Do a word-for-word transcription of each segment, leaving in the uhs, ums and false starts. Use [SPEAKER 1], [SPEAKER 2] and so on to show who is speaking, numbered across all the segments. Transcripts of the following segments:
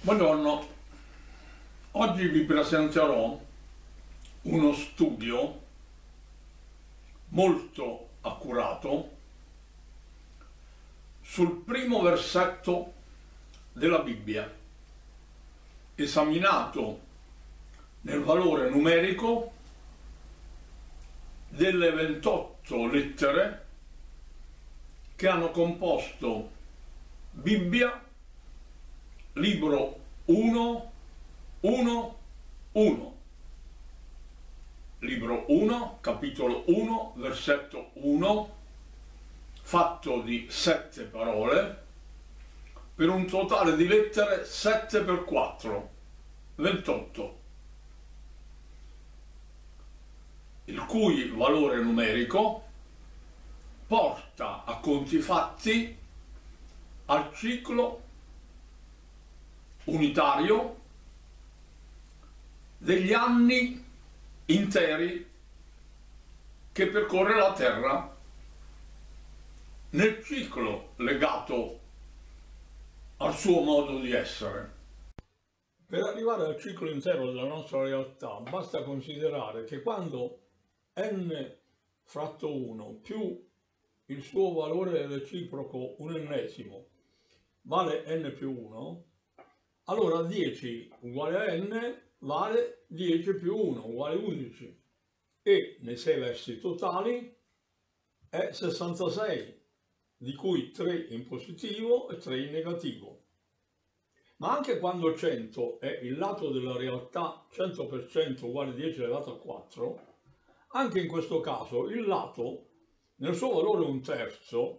[SPEAKER 1] Buongiorno, oggi vi presenterò uno studio molto accurato sul primo versetto della Bibbia, esaminato nel valore numerico delle ventotto lettere che hanno composto Bibbia, libro uno, uno, uno, libro uno, capitolo uno, versetto uno, fatto di sette parole, per un totale di lettere sette per quattro, ventotto, il cui valore numerico porta a conti fatti al ciclo unitario degli anni interi che percorre la Terra nel ciclo legato al suo modo di essere. Per arrivare al ciclo intero della nostra realtà basta considerare che quando n fratto uno più il suo valore reciproco un ennesimo vale n più uno, allora dieci uguale a n vale dieci più uno uguale undici, e nei sei versi totali è sessantasei, di cui tre in positivo e tre in negativo. Ma anche quando cento è il lato della realtà cento per cento uguale dieci elevato a quattro, anche in questo caso il lato nel suo valore un terzo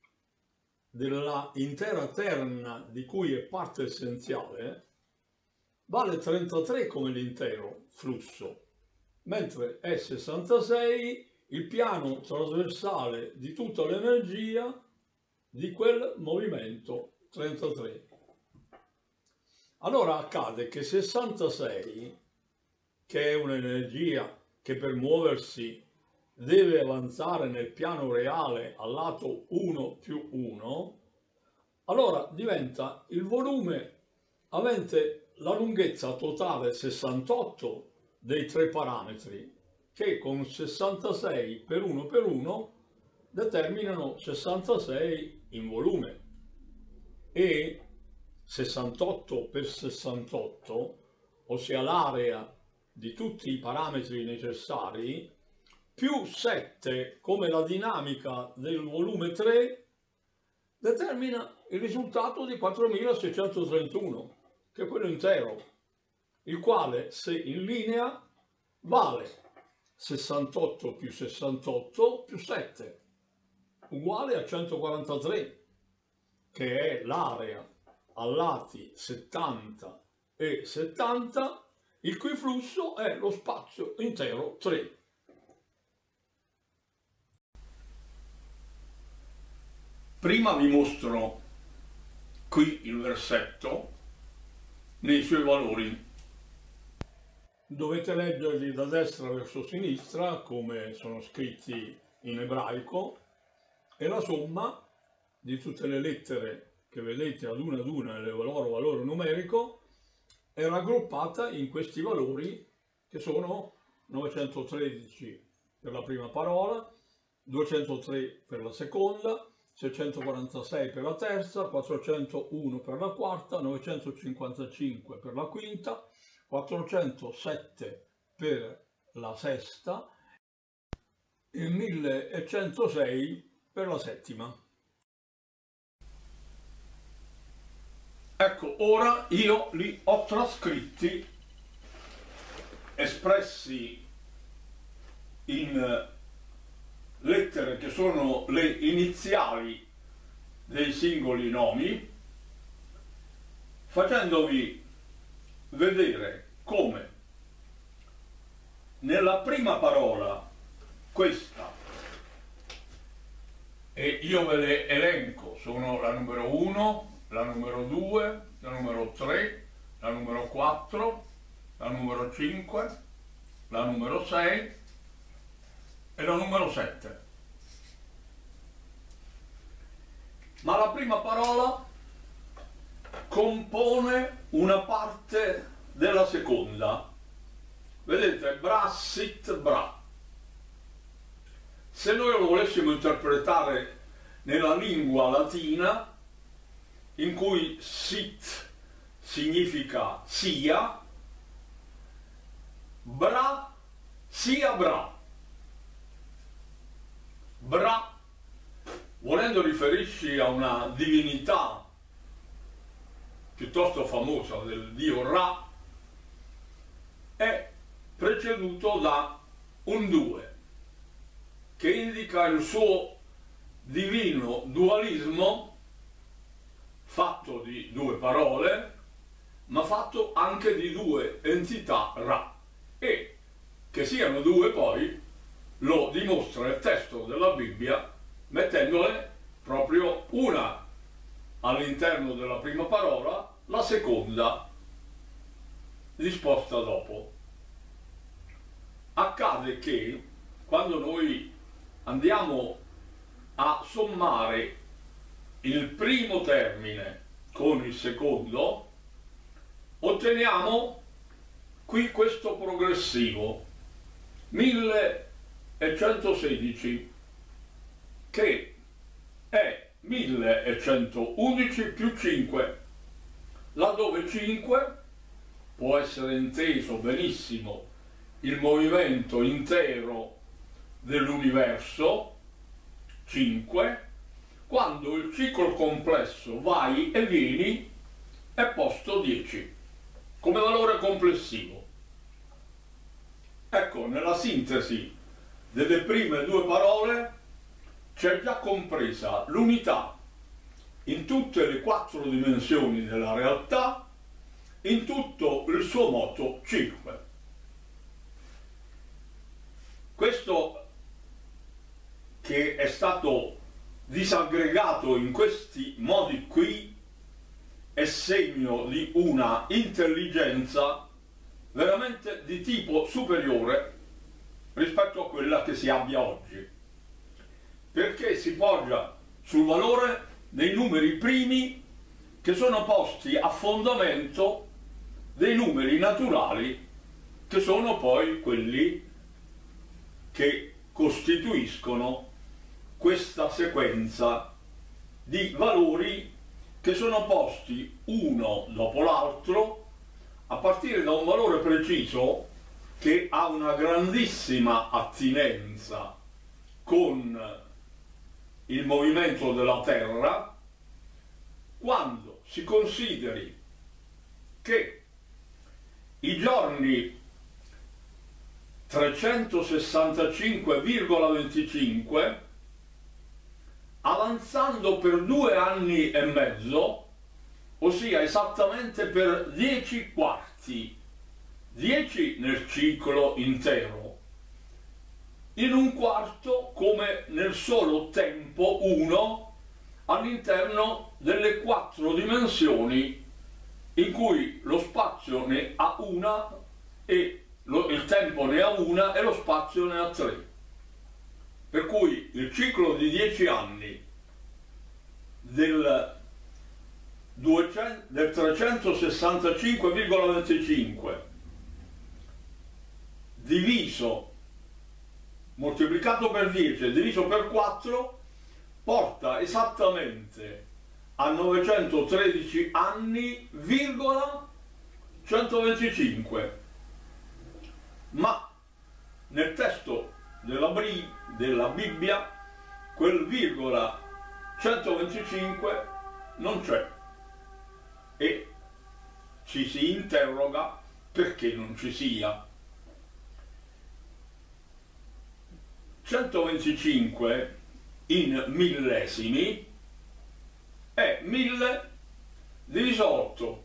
[SPEAKER 1] della intera terna di cui è parte essenziale vale trentatré come l'intero flusso, mentre è sessantasei il piano trasversale di tutta l'energia di quel movimento trentatré. Allora accade che sessantasei, che è un'energia che per muoversi deve avanzare nel piano reale al lato uno più uno, allora diventa il volume avente la lunghezza totale sessantotto dei tre parametri, che con sessantasei per uno per uno determinano sessantasei in volume, e sessantotto per sessantotto, ossia l'area di tutti i parametri necessari, più sette come la dinamica del volume tre, determina il risultato di quattromilaseicentotrentuno, che è quello intero, il quale, se in linea, vale sessantotto più sessantotto più sette, uguale a centoquarantatré, che è l'area a lati settanta e settanta, il cui flusso è lo spazio intero tre. Prima vi mostro qui il versetto nei suoi valori. Dovete leggerli da destra verso sinistra come sono scritti in ebraico, e la somma di tutte le lettere che vedete ad una ad una nel loro valore numerico è raggruppata in questi valori, che sono novecentotredici per la prima parola, duecentotre per la seconda, seicentoquarantasei per la terza, quattrocentouno per la quarta, novecentocinquantacinque per la quinta, quattrocentosette per la sesta e millecentosei per la settima. Ecco, ora io li ho trascritti, espressi in lettere che sono le iniziali dei singoli nomi, facendovi vedere come nella prima parola, questa, e io ve le elenco, sono la numero uno, la numero due, la numero tre, la numero quattro, la numero cinque, la numero sei e la numero sette. Ma la prima parola compone una parte della seconda. Vedete, bra, sit, bra. Se noi lo volessimo interpretare nella lingua latina, in cui sit significa sia, bra sia bra. Bra, volendo riferirci a una divinità piuttosto famosa del dio Ra, è preceduto da un due, che indica il suo divino dualismo, fatto di due parole, ma fatto anche di due entità Ra. E che siano due poi lo dimostra il testo della Bibbia, mettendole proprio una all'interno della prima parola, la seconda disposta dopo. Accade che quando noi andiamo a sommare il primo termine con il secondo, otteniamo qui questo progressivo millecentosedici, che è millecentoudici più cinque, laddove cinque può essere inteso benissimo il movimento intero dell'universo, cinque, quando il ciclo complesso vai e vieni è posto dieci come valore complessivo. Ecco, nella sintesi delle prime due parole c'è già compresa l'unità in tutte le quattro dimensioni della realtà, in tutto il suo moto cinque. Questo, che è stato disaggregato in questi modi qui, è segno di una intelligenza veramente di tipo superiore rispetto a quella che si abbia oggi, perché si poggia sul valore dei numeri primi che sono posti a fondamento dei numeri naturali, che sono poi quelli che costituiscono questa sequenza di valori che sono posti uno dopo l'altro a partire da un valore preciso che ha una grandissima attinenza con il movimento della Terra, quando si consideri che i giorni trecentosessantacinque virgola venticinque, avanzando per due anni e mezzo, ossia esattamente per dieci quarti, dieci nel ciclo intero, in un quarto come nel solo tempo uno all'interno delle quattro dimensioni in cui lo spazio ne ha una e lo, il tempo ne ha una e lo spazio ne ha tre. Per cui il ciclo di dieci anni del, del trecentosessantacinque virgola venticinque diviso, moltiplicato per dieci e diviso per quattro porta esattamente a novecentotredici anni, virgola centoventicinque. Ma nel testo della, della Bibbia quel virgola centoventicinque non c'è e ci si interroga perché non ci sia. centoventicinque in millesimi è mille diviso otto.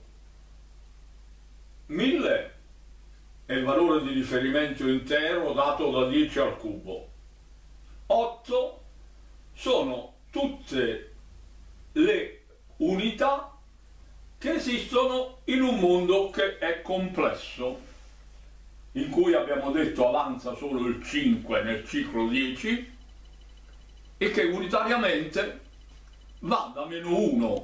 [SPEAKER 1] mille è il valore di riferimento intero dato da dieci al cubo. otto sono tutte le unità che esistono in un mondo che è complesso, in cui abbiamo detto avanza solo il cinque nel ciclo dieci e che unitariamente va da meno uno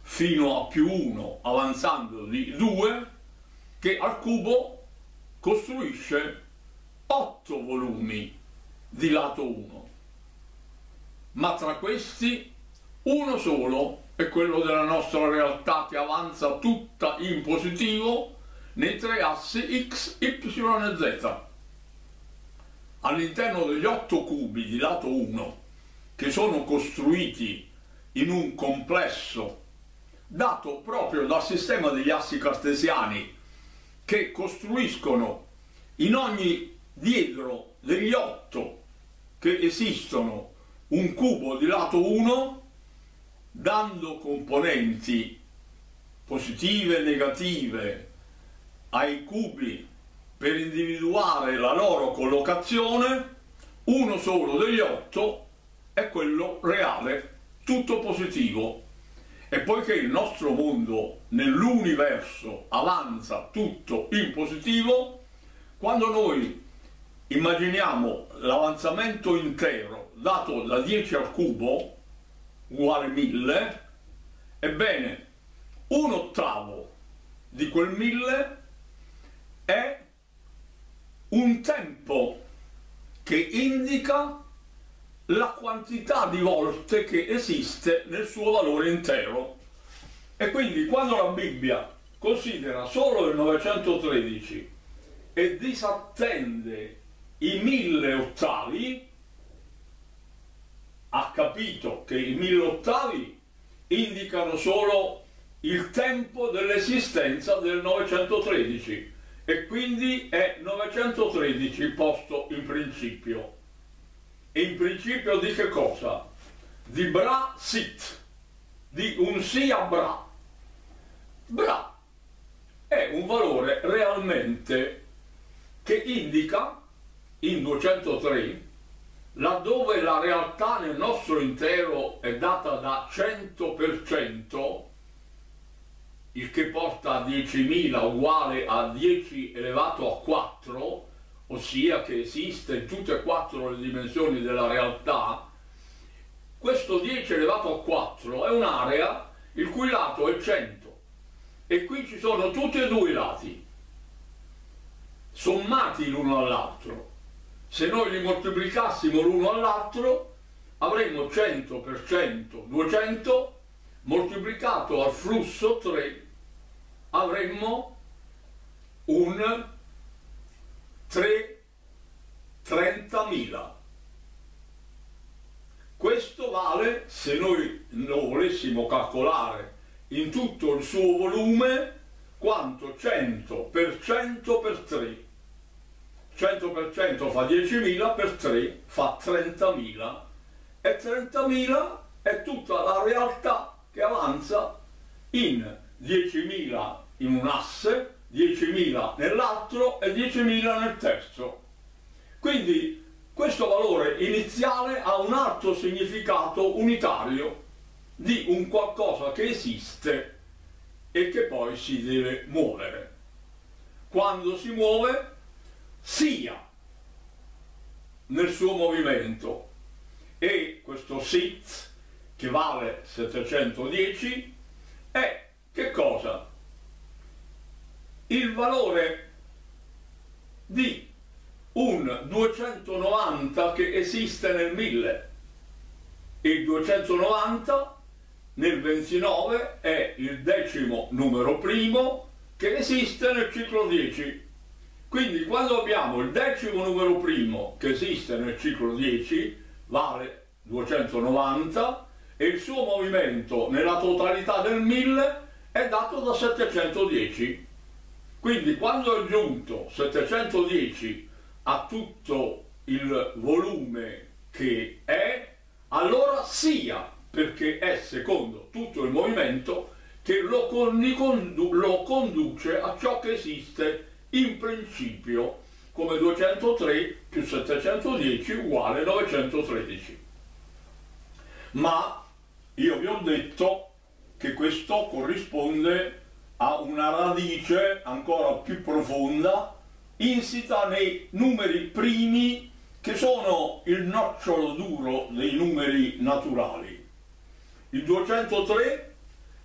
[SPEAKER 1] fino a più uno avanzando di due, che al cubo costruisce otto volumi di lato uno. Ma tra questi uno solo è quello della nostra realtà, che avanza tutta in positivo nei tre assi x, y e z. All'interno degli otto cubi di lato uno, che sono costruiti in un complesso dato proprio dal sistema degli assi cartesiani, che costruiscono in ogni diedro degli otto che esistono un cubo di lato uno, dando componenti positive e negative ai cubi per individuare la loro collocazione, uno solo degli otto è quello reale, tutto positivo. E poiché il nostro mondo nell'universo avanza tutto in positivo, quando noi immaginiamo l'avanzamento intero dato da dieci al cubo uguale mille, ebbene un ottavo di quel mille è un tempo che indica la quantità di volte che esiste nel suo valore intero. E quindi quando la Bibbia considera solo il novecentotredici e disattende i mille ottavi, ha capito che i mille ottavi indicano solo il tempo dell'esistenza del novecentotredici, e quindi è novecentotredici posto in principio. E in principio di che cosa? Di Bra Sit, di un sia Bra. Bra è un valore realmente che indica in duecentotre, laddove la realtà nel nostro intero è data da cento per cento, il che porta a diecimila uguale a dieci elevato a quattro, ossia che esiste in tutte e quattro le dimensioni della realtà. Questo dieci elevato a quattro è un'area il cui lato è cento, e qui ci sono tutti e due i lati sommati l'uno all'altro. Se noi li moltiplicassimo l'uno all'altro avremmo cento per cento duecento moltiplicato al flusso tre, avremmo un tre trentamila. Questo vale, se noi lo volessimo calcolare in tutto il suo volume, quanto cento per cento per tre. cento per cento fa diecimila, per tre fa trentamila, e trentamila è tutta la realtà che avanza in diecimila in un asse, diecimila nell'altro e diecimila nel terzo. Quindi questo valore iniziale ha un alto significato unitario di un qualcosa che esiste e che poi si deve muovere. Quando si muove, sia nel suo movimento, e questo sit, che vale settecentodieci, è che cosa? Il valore di un duecentonovanta che esiste nel mille. Il duecentonovanta nel ventinove è il decimo numero primo che esiste nel ciclo dieci. Quindi quando abbiamo il decimo numero primo che esiste nel ciclo dieci, vale duecentonovanta, e il suo movimento nella totalità del mille è dato da settecentodieci. Quindi quando è giunto settecentodieci a tutto il volume che è, allora sia, perché è secondo tutto il movimento che lo, condu lo conduce a ciò che esiste in principio, come duecentotre più settecentodieci uguale novecentotredici. Ma io vi ho detto che questo corrisponde a una radice ancora più profonda, insita nei numeri primi, che sono il nocciolo duro dei numeri naturali. Il duecentotre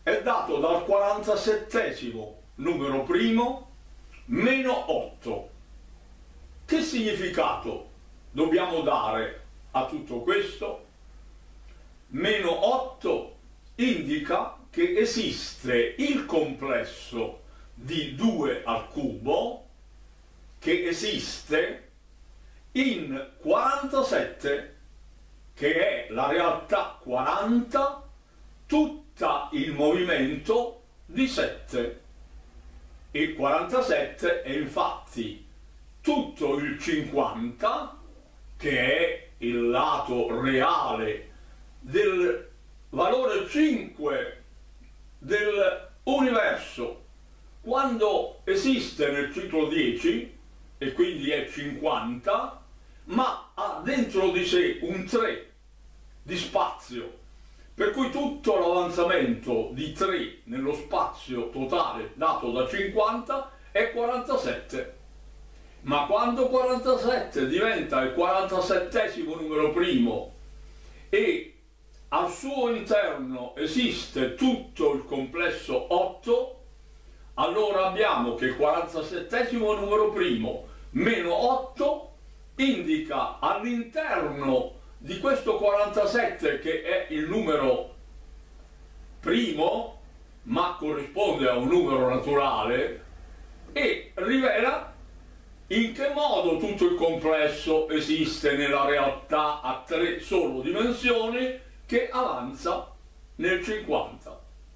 [SPEAKER 1] è dato dal quarantasettesimo numero primo meno otto. Che significato dobbiamo dare a tutto questo? Meno otto indica che esiste il complesso di due al cubo che esiste in quarantasette, che è la realtà quaranta, tutta il movimento di sette. Il quarantasette è infatti tutto il cinquanta, che è il lato reale del valore cinque dell'universo. Quando esiste nel ciclo dieci, e quindi è cinquanta, ma ha dentro di sé un tre di spazio, per cui tutto l'avanzamento di tre nello spazio totale dato da cinquanta è quarantasette. Ma quando quarantasette diventa il quarantasettesimo numero primo e al suo interno esiste tutto il complesso otto, allora abbiamo che il quarantasettesimo numero primo meno otto indica all'interno di questo quarantasette, che è il numero primo ma corrisponde a un numero naturale, e rivela in che modo tutto il complesso esiste nella realtà a tre solo dimensioni che avanza nel cinquanta.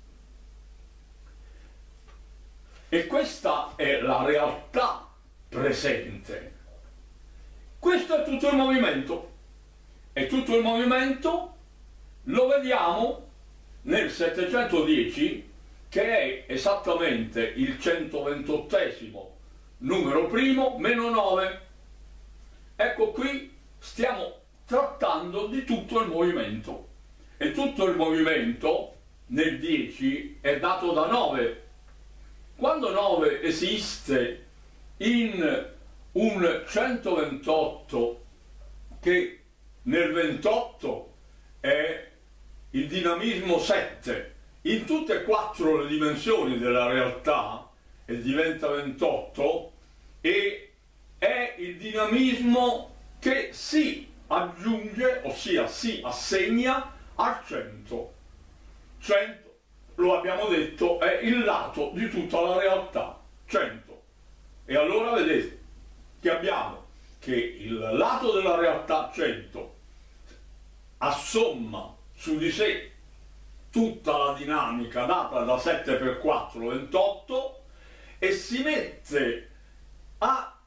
[SPEAKER 1] E questa è la realtà presente. Questo è tutto il movimento. E tutto il movimento lo vediamo nel settecentodieci, che è esattamente il centoventottesimo numero primo meno nove. Ecco, qui stiamo trattando di tutto il movimento. E tutto il movimento nel dieci è dato da nove. Quando nove esiste in un centoventotto, che nel ventotto è il dinamismo sette, in tutte e quattro le dimensioni della realtà, e diventa ventotto, e è il dinamismo che si aggiunge, ossia si assegna al cento. cento, lo abbiamo detto, è il lato di tutta la realtà, cento. E allora vedete che abbiamo che il lato della realtà cento assomma su di sé tutta la dinamica data da sette per quattro, ventotto, e si mette a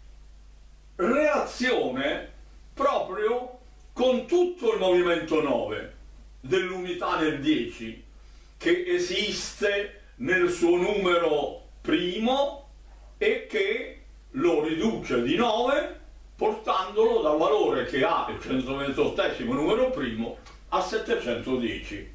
[SPEAKER 1] relazione proprio con tutto il movimento nove dell'unità nel dieci, che esiste nel suo numero primo e che lo riduce di nove, portandolo dal valore che ha il centoventottesimo numero primo a settecentodieci.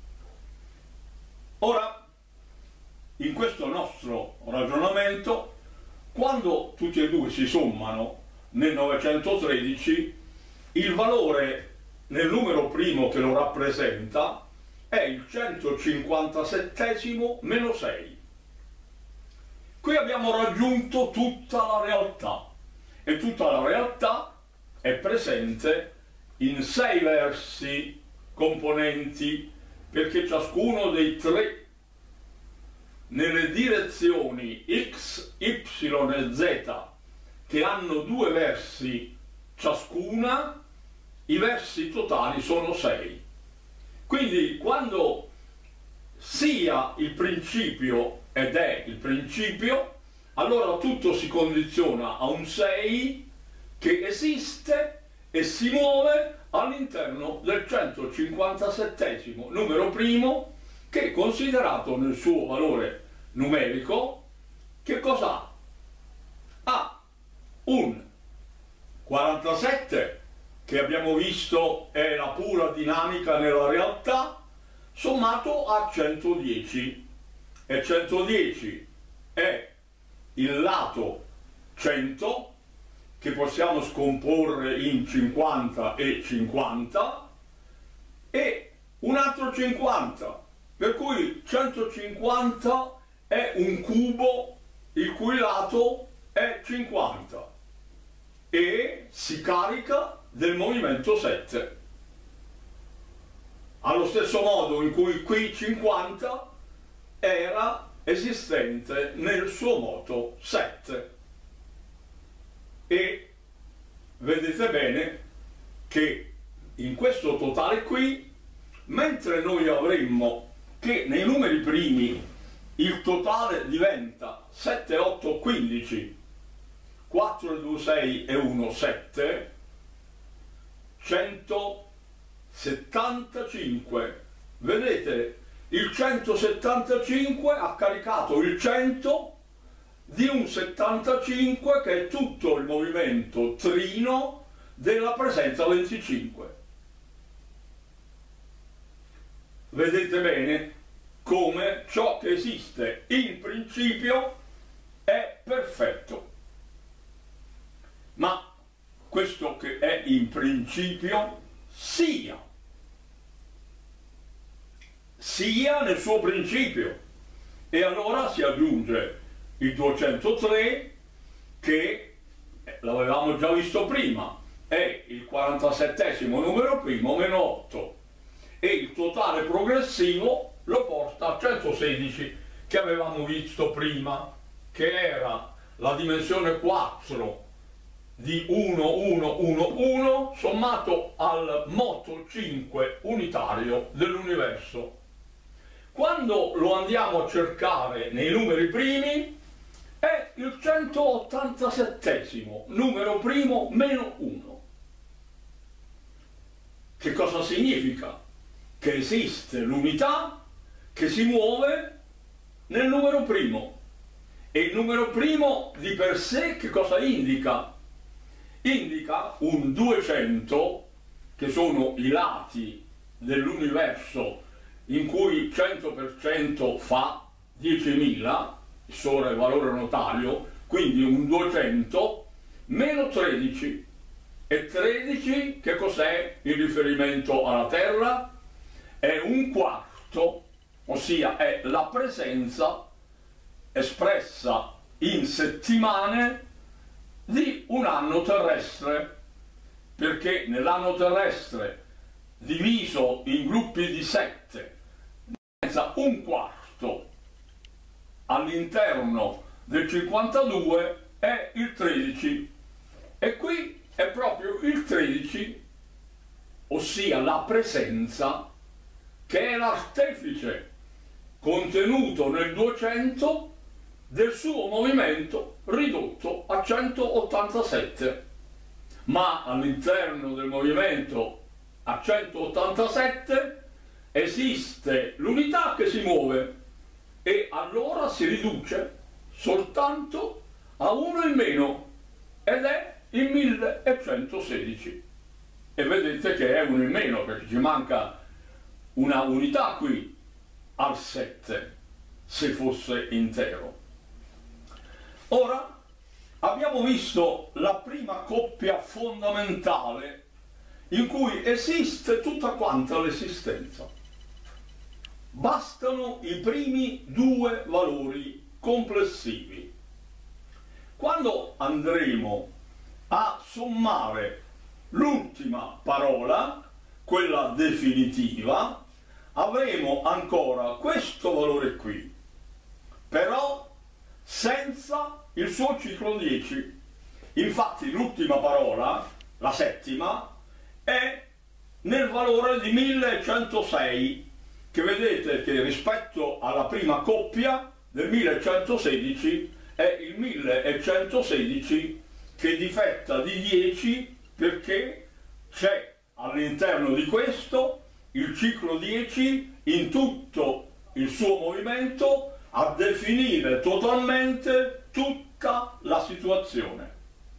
[SPEAKER 1] Ora, in questo nostro ragionamento, quando tutti e due si sommano nel novecentotredici, il valore nel numero primo che lo rappresenta è il centocinquantasettesimo meno sei. Qui abbiamo raggiunto tutta la realtà, e tutta la realtà è presente in sei versi componenti, perché ciascuno dei tre nelle direzioni x, y e z, che hanno due versi ciascuna, i versi totali sono sei. Quindi quando sia il principio ed è il principio, allora tutto si condiziona a un sei che esiste e si muove all'interno del centocinquantasettesimo numero primo, che, considerato nel suo valore numerico, che cosa ha? Ha un quarantasette, che abbiamo visto è la pura dinamica nella realtà, sommato a centodieci, e centodieci è il lato cento, che possiamo scomporre in cinquanta e cinquanta, e un altro cinquanta, Per cui centocinquanta è un cubo il cui lato è cinquanta e si carica del movimento sette. Allo stesso modo in cui qui cinquanta era esistente nel suo moto sette. E vedete bene che in questo totale qui, mentre noi avremmo che nei numeri primi il totale diventa sette, otto, quindici, quattro, due, sei e uno, sette, centosettantacinque. Vedete, il centosettantacinque ha caricato il cento di un settantacinque che è tutto il movimento trino della presenza venticinque. Vedete bene come ciò che esiste in principio è perfetto. Ma questo che è in principio sia, sia nel suo principio. E allora si aggiunge il duecentotre che, l'avevamo già visto prima, è il quarantasettesimo numero primo meno otto. E il totale progressivo lo porta a centosedici che avevamo visto prima, che era la dimensione quattro di uno, uno, uno, uno sommato al moto cinque unitario dell'universo. Quando lo andiamo a cercare nei numeri primi è il centottantasettesimo numero primo meno uno. Che cosa significa? Che esiste l'unità che si muove nel numero primo. E il numero primo di per sé che cosa indica? Indica un duecento, che sono i lati dell'universo in cui cento per cento fa diecimila, solo il valore notario, quindi un duecento, meno tredici. E tredici che cos'è in riferimento alla Terra? È un quarto, ossia è la presenza espressa in settimane di un anno terrestre, perché nell'anno terrestre diviso in gruppi di sette diventa un quarto all'interno del cinquantadue è il tredici, e qui è proprio il tredici, ossia la presenza, che è l'artefice contenuto nel duecento del suo movimento ridotto a centottantasette. Ma all'interno del movimento a centottantasette esiste l'unità che si muove, e allora si riduce soltanto a uno in meno, ed è il millecentosedici. E vedete che è uno in meno perché ci manca una unità qui al sette, se fosse intero. Ora abbiamo visto la prima coppia fondamentale in cui esiste tutta quanta l'esistenza. Bastano i primi due valori complessivi. Quando andremo a sommare l'ultima parola, quella definitiva, avremo ancora questo valore qui, però senza il suo ciclo dieci. Infatti l'ultima parola, la settima, è nel valore di millecentosei, che vedete che rispetto alla prima coppia del millecentosedici è il millecentosedici che difetta di dieci, perché c'è all'interno di questo il ciclo dieci in tutto il suo movimento a definire totalmente tutta la situazione.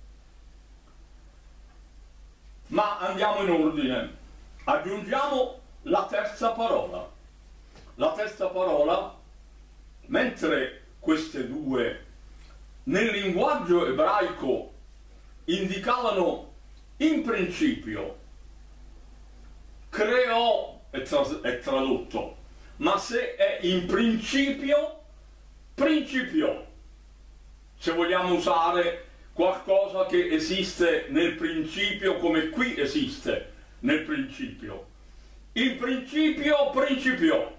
[SPEAKER 1] Ma andiamo in ordine. Aggiungiamo la terza parola. La terza parola, mentre queste due nel linguaggio ebraico indicavano in principio, creò è, tras è tradotto, ma se è in principio, principio. Se vogliamo usare qualcosa che esiste nel principio come qui esiste nel principio. Il principio, principio.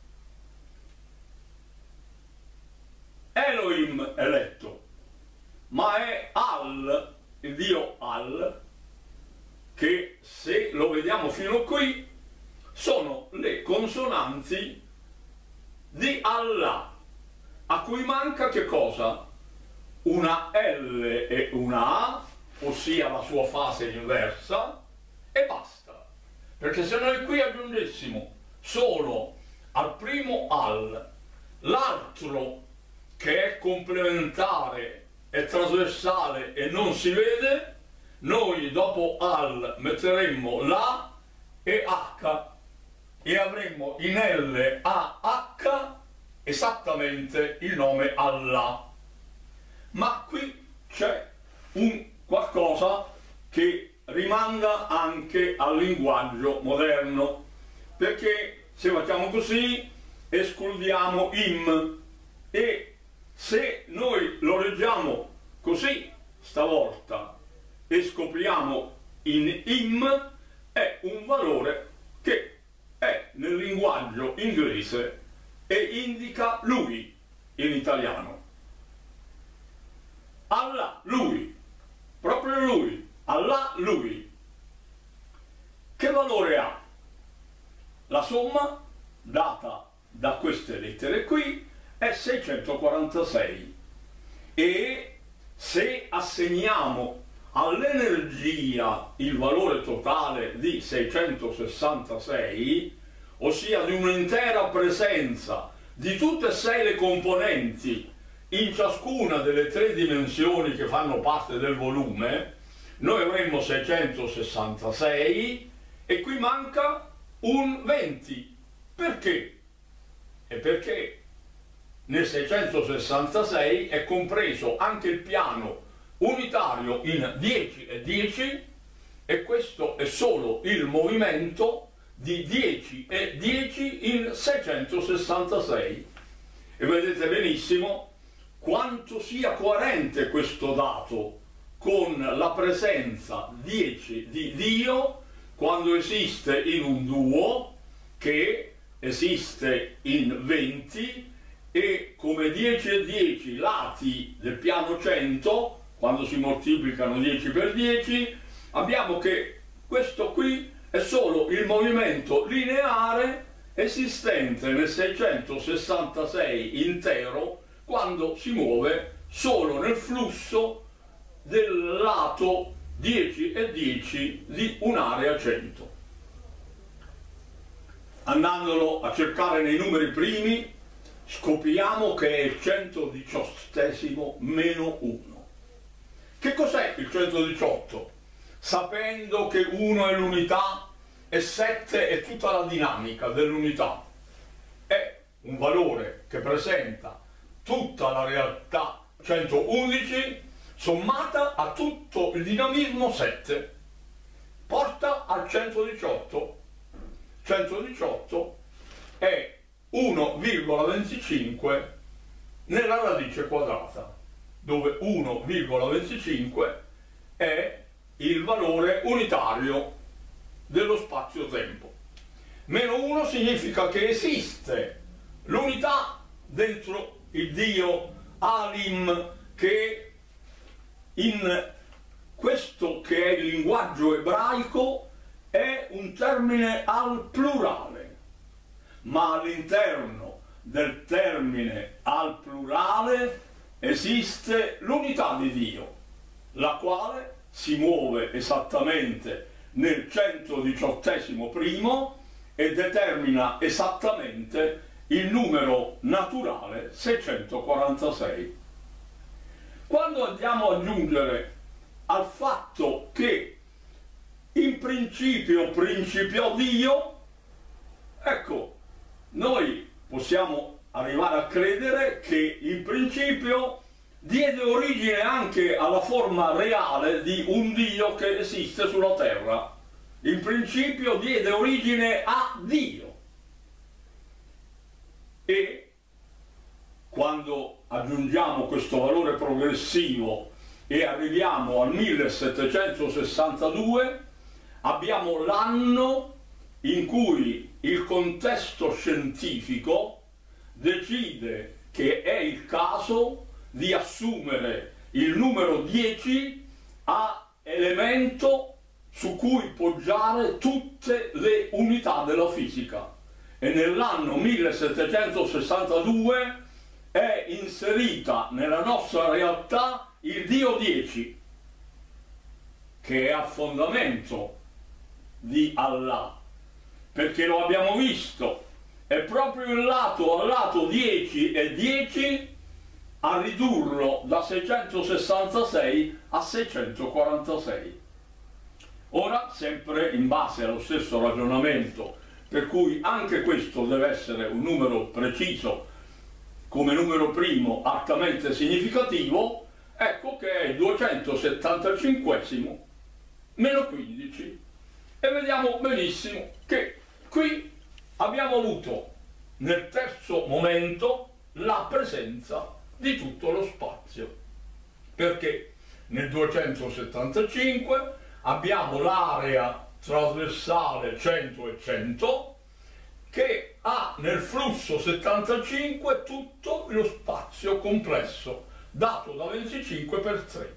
[SPEAKER 1] Elohim eletto, ma è Al, il Dio Al, che se lo vediamo fino qui sono le consonanti di Allah, a cui manca che cosa? Una L e una A, ossia la sua fase inversa, e basta. Perché se noi qui aggiungessimo solo al primo Al l'altro che è complementare, è trasversale e non si vede, noi dopo Al metteremmo la e H e avremmo in L A H esattamente il nome Allah. Ma qui c'è un qualcosa che rimanda anche al linguaggio moderno, perché se facciamo così escludiamo im, e se noi lo leggiamo così stavolta e scopriamo in im, è un valore che è nel linguaggio inglese e indica lui in italiano. Allah, lui, proprio lui, Allah, lui. Che valore ha? La somma data da queste lettere qui è seicentoquarantasei, e se assegniamo all'energia il valore totale di seicentosessantasei, ossia di un'intera presenza di tutte e sei le componenti in ciascuna delle tre dimensioni che fanno parte del volume, noi avremmo seicentosessantasei e qui manca un venti. Perché? E perché nel seicentosessantasei è compreso anche il piano unitario in dieci e dieci, e questo è solo il movimento di dieci e dieci in seicentosessantasei. E vedete benissimo quanto sia coerente questo dato con la presenza dieci di Dio quando esiste in un duo che esiste in venti, e come dieci e dieci lati del piano cento, quando si moltiplicano dieci per dieci, abbiamo che questo qui è solo il movimento lineare esistente nel seicentosessantasei intero, quando si muove solo nel flusso del lato dieci e dieci di un'area cento. Andandolo a cercare nei numeri primi, scopriamo che è il centodiciottesimo meno uno. Che cos'è il centodiciotto? Sapendo che uno è l'unità e sette è tutta la dinamica dell'unità, è un valore che presenta tutta la realtà centoundici sommata a tutto il dinamismo sette, porta al centodiciotto. centodiciotto è uno virgola venticinque nella radice quadrata, dove uno virgola venticinque è il valore unitario dello spazio-tempo. Meno uno significa che esiste l'unità dentro il Dio Alim, che in questo che è il linguaggio ebraico è un termine al plurale, ma all'interno del termine al plurale esiste l'unità di Dio, la quale si muove esattamente nel centodiciottesimo primo e determina esattamente il numero naturale seicentoquarantasei. Quando andiamo ad aggiungere al fatto che in principio principiò Dio, ecco, noi possiamo arrivare a credere che in principio diede origine anche alla forma reale di un Dio che esiste sulla terra. In principio diede origine a Dio. E quando aggiungiamo questo valore progressivo e arriviamo al millesettecentosessantadue, abbiamo l'anno in cui il contesto scientifico decide che è il caso di assumere il numero dieci a elemento su cui poggiare tutte le unità della fisica. E nell'anno millesettecentosessantadue è inserita nella nostra realtà il Dio dieci, che è a fondamento di Allah, perché lo abbiamo visto, è proprio il lato al lato dieci e dieci a ridurlo da seicentosessantasei a seicentoquarantasei. Ora, sempre in base allo stesso ragionamento, per cui anche questo deve essere un numero preciso come numero primo altamente significativo, ecco che è il duecentosettantacinquesimo meno quindici, e vediamo benissimo che qui abbiamo avuto nel terzo momento la presenza di tutto lo spazio, perché nel duecentosettantacinque abbiamo l'area trasversale cento e cento che ha nel flusso settantacinque tutto lo spazio complesso dato da venticinque per tre,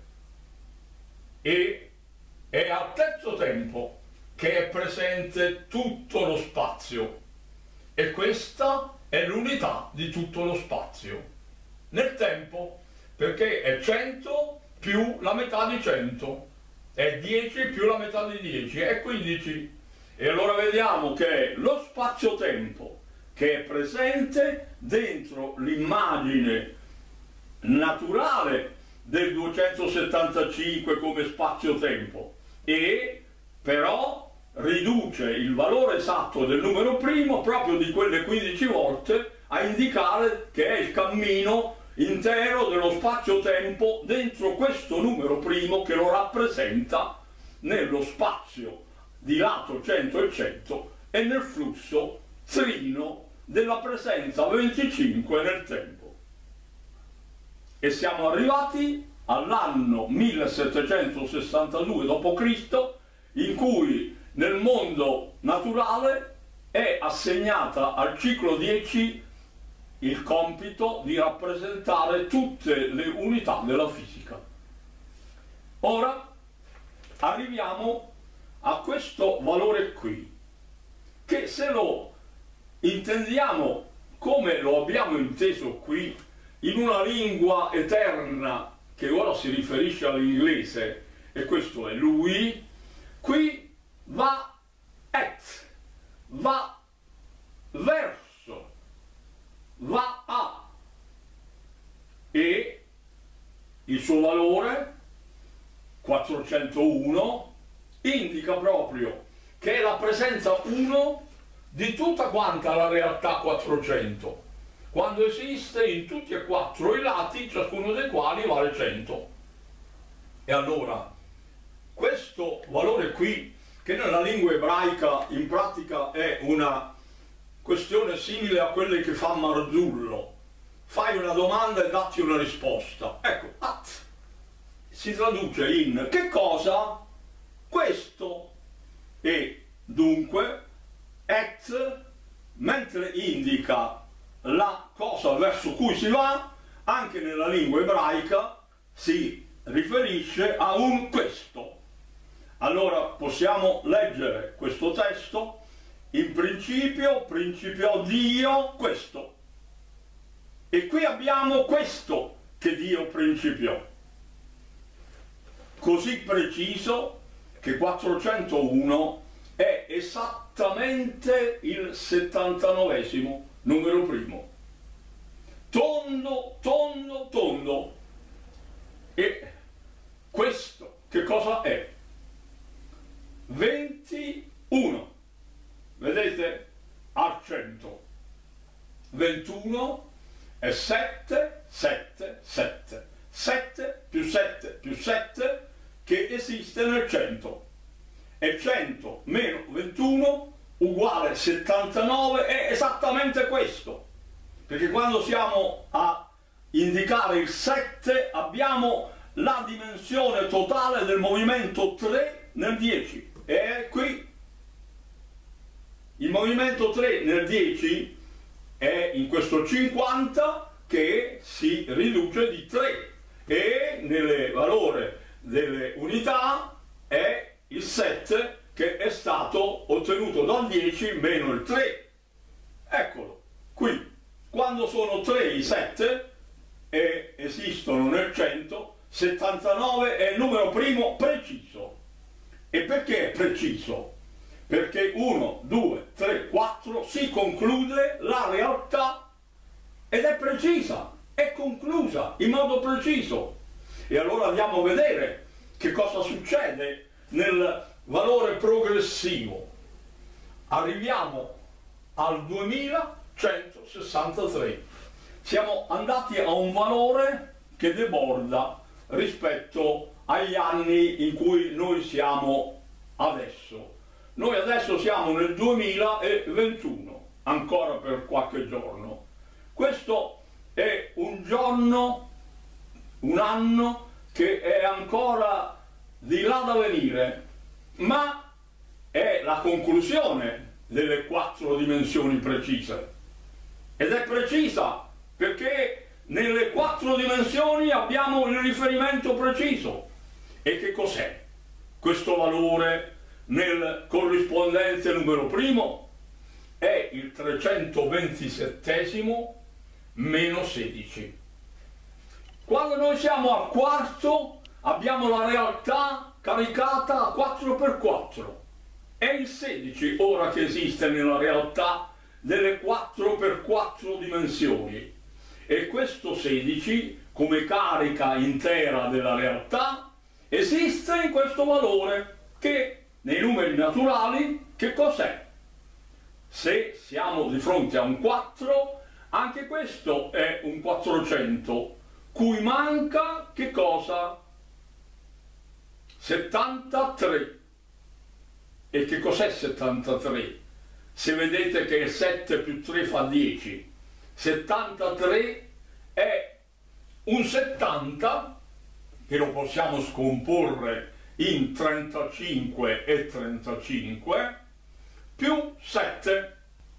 [SPEAKER 1] e è al terzo tempo che è presente tutto lo spazio, e questa è l'unità di tutto lo spazio nel tempo, perché è cento più la metà di cento, è dieci più la metà di dieci, è quindici. E allora vediamo che è lo spazio-tempo che è presente dentro l'immagine naturale del duecentosettantacinque come spazio-tempo, e però riduce il valore esatto del numero primo proprio di quelle quindici volte a indicare che è il cammino intero dello spazio-tempo dentro questo numero primo che lo rappresenta nello spazio di lato cento e cento e nel flusso trino della presenza venticinque nel tempo. E siamo arrivati all'anno millesettecentosessantadue dopo Cristo, in cui nel mondo naturale è assegnata al ciclo dieci il compito di rappresentare tutte le unità della fisica. Ora arriviamo a questo valore qui, che se lo intendiamo come lo abbiamo inteso qui, in una lingua eterna che ora si riferisce all'inglese, e questo è lui, qui va et, va verso, va a, e il suo valore quattrocentouno indica proprio che è la presenza uno di tutta quanta la realtà quattrocento, quando esiste in tutti e quattro i lati, ciascuno dei quali vale cento. E allora questo valore qui, che nella lingua ebraica in pratica è una questione simile a quelle che fa Marzullo, fai una domanda e datti una risposta, ecco, at si traduce in che cosa? Questo. E dunque et, mentre indica la cosa verso cui si va, anche nella lingua ebraica si riferisce a un questo. Allora possiamo leggere questo testo: in principio principiò Dio questo, e qui abbiamo questo che Dio principiò, così preciso che quattrocentouno è esattamente il settantanovesimo numero primo, tondo, tondo, tondo. E questo che cosa è? ventuno, vedete? Al cento. ventuno è sette, sette, sette. sette più sette più sette che esiste nel cento. E cento meno ventuno uguale settantanove, è esattamente questo. perché quando siamo a indicare il sette abbiamo la dimensione totale del movimento tre nel dieci, e qui il movimento tre nel dieci è in questo cinquanta che si riduce di tre, e nel valore delle unità è il sette che è stato ottenuto dal dieci meno il tre. Eccolo qui, quando sono tre i sette e esistono nel cento, settantanove è il numero primo preciso. E perché è preciso? Perché uno, due, tre, quattro si conclude la realtà ed è precisa, è conclusa in modo preciso. E allora andiamo a vedere che cosa succede nel valore progressivo. Arriviamo al duemilacentosessantatré. Siamo andati a un valore che deborda rispetto agli anni in cui noi siamo adesso. Noi adesso siamo nel duemilaventuno, ancora per qualche giorno. Questo è un giorno, un anno che è ancora di là da venire, ma è la conclusione delle quattro dimensioni precise. Ed è precisa perché nelle quattro dimensioni abbiamo il riferimento preciso. E che cos'è questo valore nel corrispondente numero primo? È il trecentoventisettesimo meno sedici. Quando noi siamo al quarto abbiamo la realtà caricata a quattro per quattro. È il sedici ora che esiste nella realtà delle quattro per quattro dimensioni. E questo sedici, come carica intera della realtà, esiste in questo valore che nei numeri naturali che cos'è? Se siamo di fronte a un quattro, anche questo è un quattrocento, cui manca che cosa? settantatré. E che cos'è settantatré? Se vedete che il sette più tre fa dieci, settantatré è un settanta, che lo possiamo scomporre in trentacinque e trentacinque, più sette.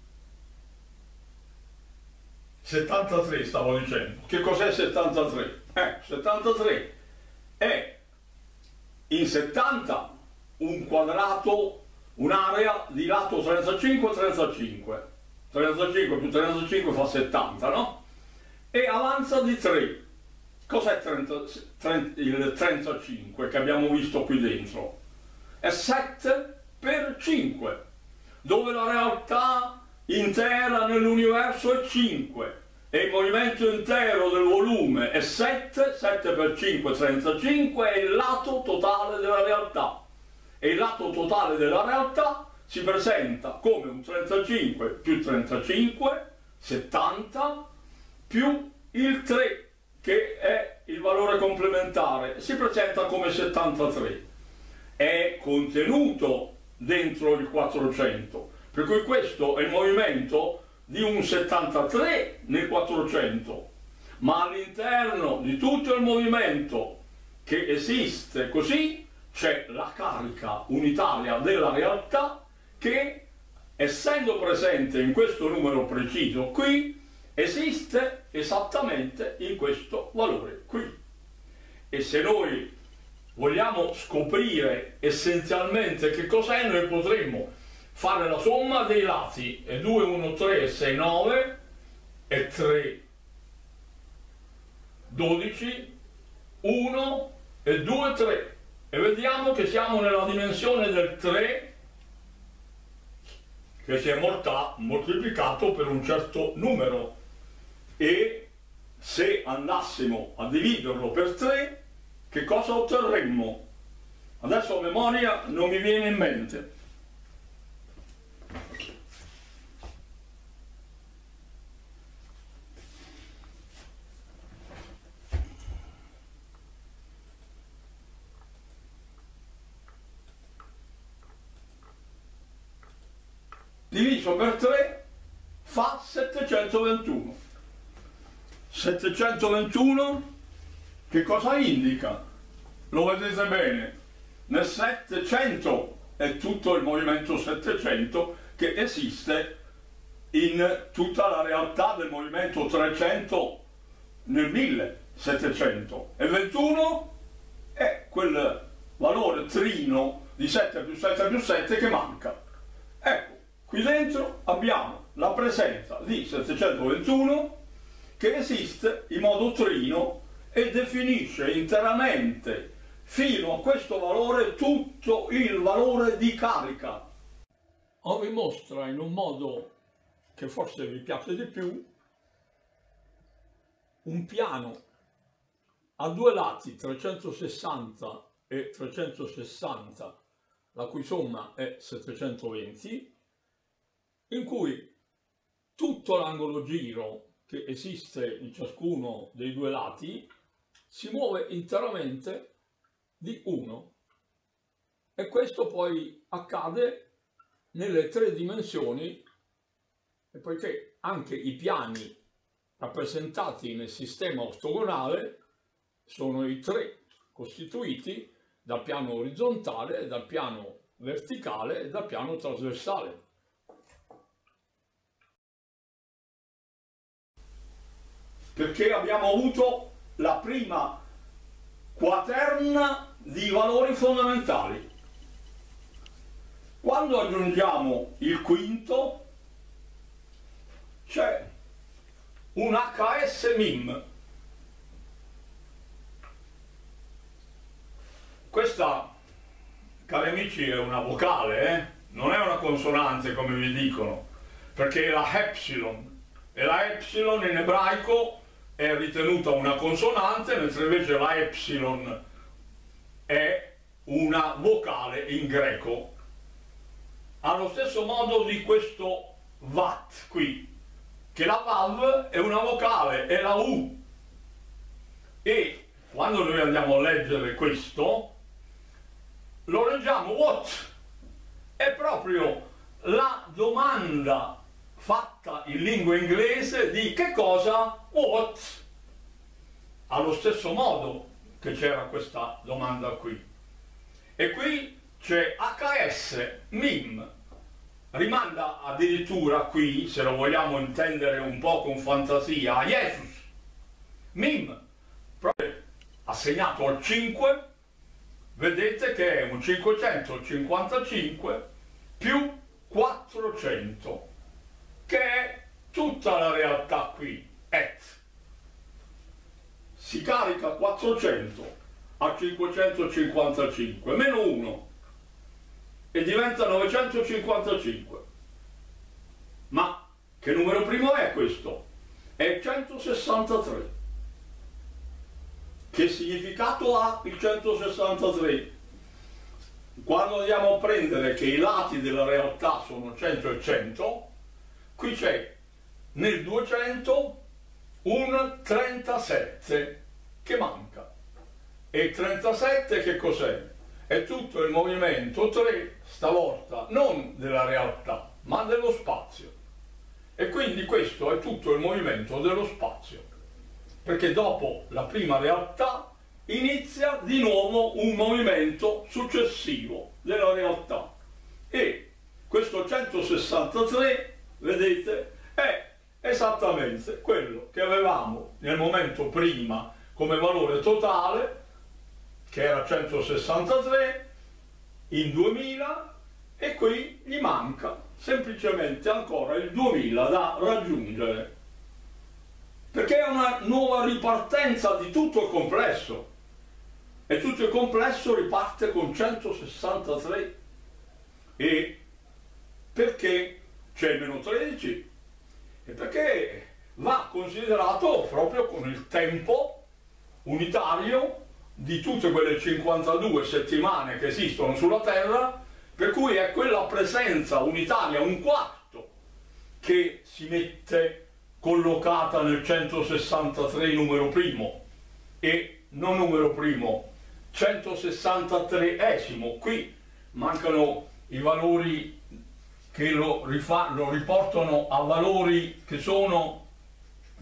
[SPEAKER 1] settantatré stavo dicendo. Che cos'è settantatré? Eh, settantatré è in settanta un quadrato, un'area di lato trentacinque trentacinque. trentacinque più trentacinque fa settanta, no? E avanza di tre. Cos'è il trentacinque che abbiamo visto qui dentro? È sette per cinque, dove la realtà intera nell'universo è cinque e il movimento intero del volume è sette, sette per cinque, trentacinque, è il lato totale della realtà. E il lato totale della realtà si presenta come un trentacinque più trentacinque, settanta, più il tre, che è il valore complementare, si presenta come settantatré. È contenuto dentro il quattrocento, per cui questo è il movimento di un settantatré nel quattrocento, ma all'interno di tutto il movimento che esiste così c'è la carica unitaria della realtà che, essendo presente in questo numero preciso qui, esiste esattamente in questo valore qui. E se noi vogliamo scoprire essenzialmente che cos'è, noi potremmo fare la somma dei lati, e due, uno, tre, sei, nove, e tre, dodici, uno e due, tre, e vediamo che siamo nella dimensione del tre che si è moltiplicato per un certo numero, e se andassimo a dividerlo per tre, che cosa otterremmo? Adesso a memoria non mi viene in mente. Diviso per tre fa settecentoventuno. settecentoventuno che cosa indica? Lo vedete bene, nel settecento è tutto il movimento settecento che esiste in tutta la realtà del movimento trecento nel millesettecento, e ventuno è quel valore trino di sette più sette più sette che manca. Ecco, qui dentro abbiamo la presenza di settecentoventuno che esiste in modo trino e definisce interamente fino a questo valore tutto il valore di carica. O vi mostra in un modo che forse vi piace di più un piano a due lati trecentosessanta e trecentosessanta, la cui somma è settecentoventi, in cui tutto l'angolo giro che esiste in ciascuno dei due lati si muove interamente di uno, e questo poi accade nelle tre dimensioni, e poiché anche i piani rappresentati nel sistema ortogonale sono i tre costituiti dal piano orizzontale, dal piano verticale e dal piano trasversale. Perché abbiamo avuto la prima quaterna di valori fondamentali. Quando aggiungiamo il quinto c'è un H S MIM. Questa, cari amici, è una vocale, eh? Non è una consonante come vi dicono, perché è la epsilon, e la epsilon in ebraico è ritenuta una consonante, mentre invece la epsilon è una vocale in greco. Allo stesso modo di questo vat qui, che la vav è una vocale, è la U. E quando noi andiamo a leggere questo, lo leggiamo what. È proprio la domanda fatta in lingua inglese di che cosa? What? Allo stesso modo che c'era questa domanda qui. E qui c'è H S MIM. Rimanda addirittura qui, se lo vogliamo intendere un po' con fantasia, a Jesus. MIM, proprio assegnato al cinque, vedete che è un cinquecentocinquantacinque più quattrocento, che è tutta la realtà qui, et. Si carica quattrocento a cinquecentocinquantacinque, meno uno, e diventa novecentocinquantacinque. Ma che numero primo è questo? È centosessantatré. Che significato ha il centosessantatré? Quando andiamo a prendere che i lati della realtà sono cento e cento, qui c'è nel duecento un trentasette che manca. E il trentasette che cos'è? È tutto il movimento tre, stavolta non della realtà, ma dello spazio. E quindi questo è tutto il movimento dello spazio, perché dopo la prima realtà inizia di nuovo un movimento successivo della realtà. E questo centosessantatré, vedete, è esattamente quello che avevamo nel momento prima come valore totale, che era centosessantatré, in duemila, e qui gli manca semplicemente ancora il duemila da raggiungere, perché è una nuova ripartenza di tutto il complesso, e tutto il complesso riparte con centosessantatré. E perché c'è il meno tredici? E perché va considerato proprio con il tempo unitario di tutte quelle cinquantadue settimane che esistono sulla Terra, per cui è quella presenza unitaria, un quarto, che si mette collocata nel centosessantatré numero primo, e non numero primo, centosessantatreesimo. Qui mancano i valori che lo, lo riportano a valori che sono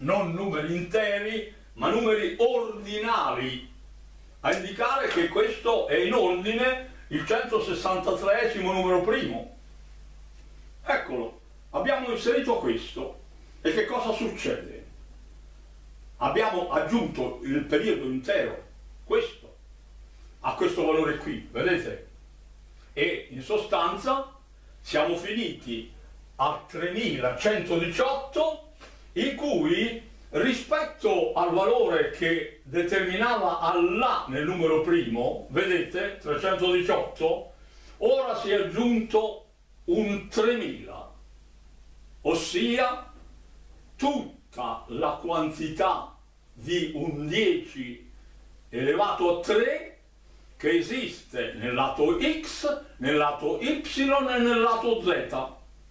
[SPEAKER 1] non numeri interi, ma numeri ordinali, a indicare che questo è in ordine il centosessantatreesimo numero primo. Eccolo, abbiamo inserito questo. E che cosa succede? Abbiamo aggiunto il periodo intero, questo, a questo valore qui, vedete? E in sostanza siamo finiti a tremilacentodiciotto, in cui rispetto al valore che determinava Allah nel numero primo, vedete, trecentodiciotto, ora si è aggiunto un tremila, ossia tutta la quantità di un dieci elevato a tre che esiste nel lato X, nel lato Y e nel lato Z,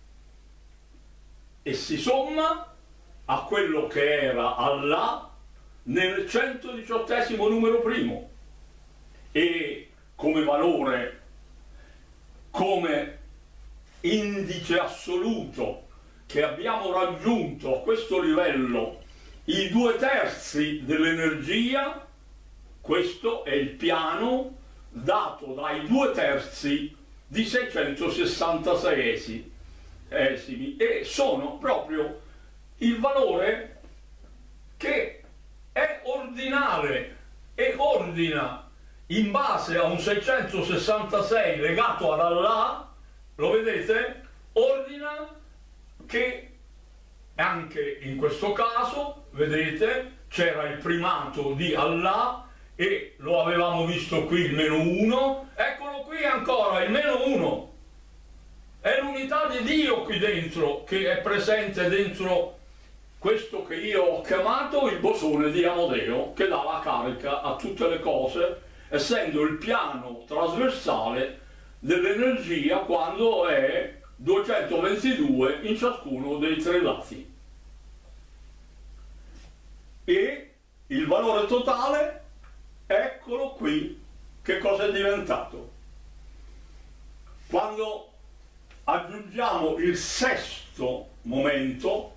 [SPEAKER 1] e si somma a quello che era Allah nel centodiciottesimo numero primo, e come valore, come indice assoluto che abbiamo raggiunto a questo livello i due terzi dell'energia. Questo è il piano dato dai due terzi di seicentosessantasei esimi, e sono proprio il valore che è ordinale e ordina in base a un seicentosessantasei legato ad Allah. Lo vedete? Ordina che anche in questo caso, vedete, c'era il primato di Allah e lo avevamo visto qui il meno uno, eccolo qui ancora il meno uno, è l'unità di Dio qui dentro, che è presente dentro questo che io ho chiamato il bosone di Amodeo, che dà la carica a tutte le cose, essendo il piano trasversale dell'energia quando è duecentoventidue in ciascuno dei tre lati. E il valore totale, eccolo qui, che cosa è diventato. Quando aggiungiamo il sesto momento,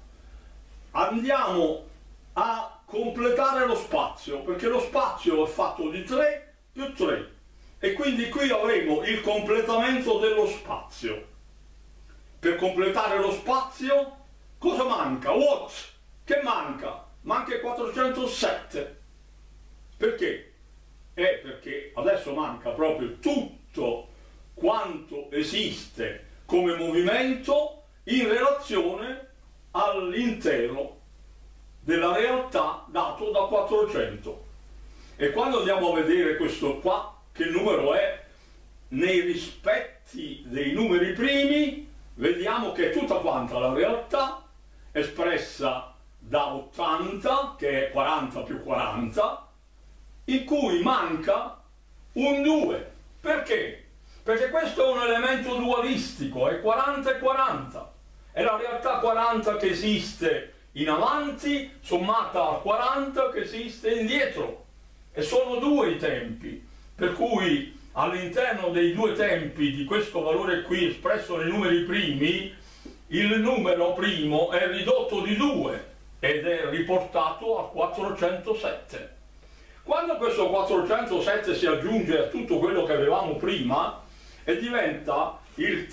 [SPEAKER 1] andiamo a completare lo spazio, perché lo spazio è fatto di tre più tre, e quindi qui avremo il completamento dello spazio. Per completare lo spazio cosa manca? What? Che manca? Manca il quattrocentosette. Perché? È perché adesso manca proprio tutto quanto esiste come movimento in relazione all'intero della realtà dato da quattrocento. E quando andiamo a vedere questo qua, che numero è nei rispetti dei numeri primi, vediamo che è tutta quanta la realtà espressa da ottanta, che è quaranta più quaranta, in cui manca un due. Perché? Perché questo è un elemento dualistico, è quaranta e quaranta. È la realtà quaranta che esiste in avanti sommata al quaranta che esiste indietro. E sono due i tempi, per cui all'interno dei due tempi di questo valore qui espresso nei numeri primi, il numero primo è ridotto di due ed è riportato a quattrocentosette. Quando questo quattrocentosette si aggiunge a tutto quello che avevamo prima e diventa il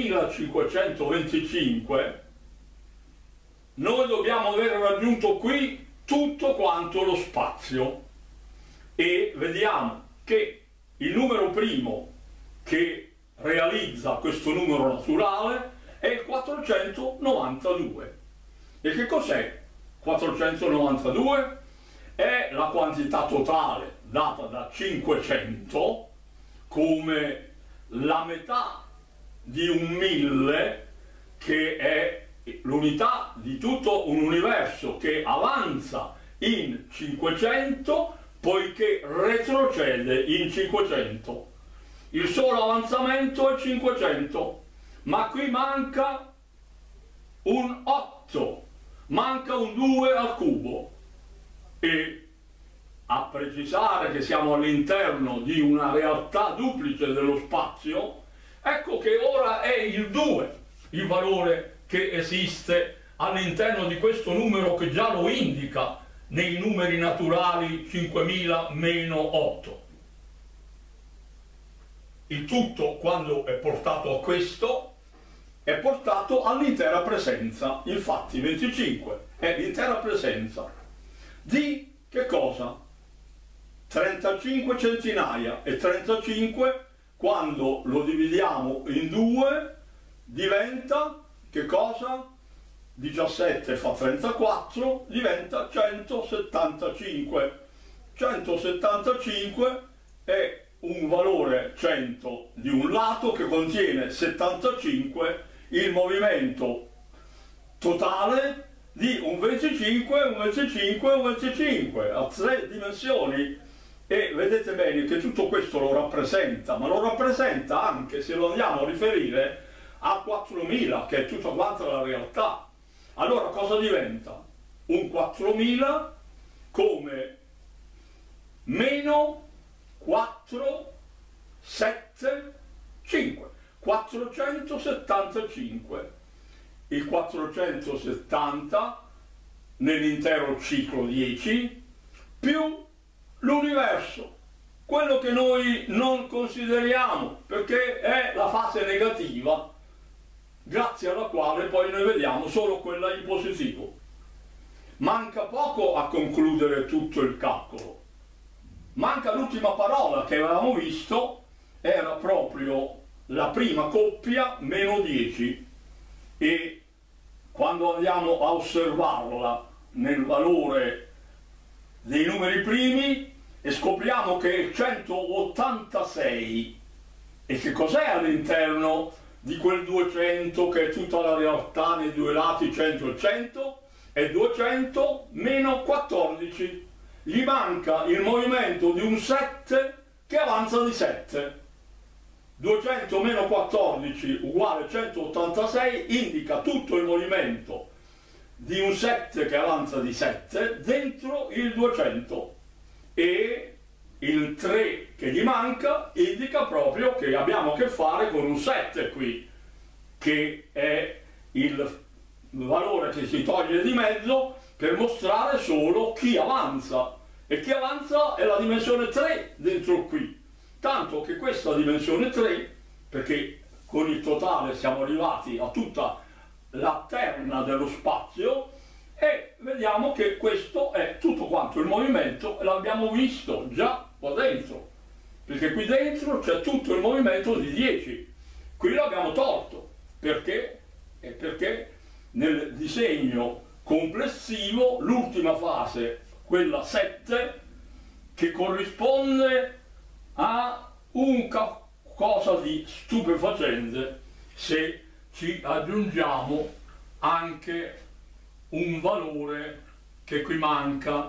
[SPEAKER 1] tremilacinquecentoventicinque, noi dobbiamo aver raggiunto qui tutto quanto lo spazio, e vediamo che il numero primo che realizza questo numero naturale è il quattrocentonovantadue. E che cos'è quattrocentonovantadue? È la quantità totale data da cinquecento come la metà di un mille, che è l'unità di tutto un universo che avanza in cinquecento poiché retrocede in cinquecento. Il solo avanzamento è cinquecento, ma qui manca un otto, manca un due al cubo. E a precisare che siamo all'interno di una realtà duplice dello spazio, ecco che ora è il due il valore che esiste all'interno di questo numero che già lo indica nei numeri naturali cinquemila meno otto. Il tutto, quando è portato a questo, è portato all'intera presenza. Infatti venticinque è l'intera presenza di che cosa? trentacinque centinaia, e trentacinque, quando lo dividiamo in due, diventa che cosa? diciassette fa trentaquattro, diventa centosettantacinque. centosettantacinque è un valore cento di un lato che contiene settantacinque, il movimento totale di un venticinque, un venticinque, un venticinque, a tre dimensioni. E vedete bene che tutto questo lo rappresenta, ma lo rappresenta anche, se lo andiamo a riferire, a quattromila, che è tutta quanta la realtà. Allora cosa diventa? Un quattromila come meno quattro, sette, cinque. quattrocentosettantacinque. Il quattrocentosettanta nell'intero ciclo dieci più l'universo, quello che noi non consideriamo perché è la fase negativa, grazie alla quale poi noi vediamo solo quella in positivo. Manca poco a concludere tutto il calcolo. Manca l'ultima parola che avevamo visto, era proprio la prima coppia meno dieci, e quando andiamo a osservarla nel valore dei numeri primi e scopriamo che è centottantasei, e che cos'è all'interno di quel duecento che è tutta la realtà nei due lati, cento e cento? È duecento meno quattordici, gli manca il movimento di un sette che avanza di sette. duecento meno quattordici uguale centottantasei indica tutto il movimento di un sette che avanza di sette dentro il duecento, e il tre che gli manca indica proprio che abbiamo a che fare con un sette qui, che è il valore che si toglie di mezzo per mostrare solo chi avanza, e chi avanza è la dimensione tre dentro qui, tanto che questa dimensione tre, perché con il totale siamo arrivati a tutta la terna dello spazio, e vediamo che questo è tutto quanto il movimento, e l'abbiamo visto già qua dentro, perché qui dentro c'è tutto il movimento di dieci, qui l'abbiamo tolto, perché? E perché nel disegno complessivo l'ultima fase, quella sette, che corrisponde a un qualcosa di stupefacente se ci aggiungiamo anche un valore che qui manca.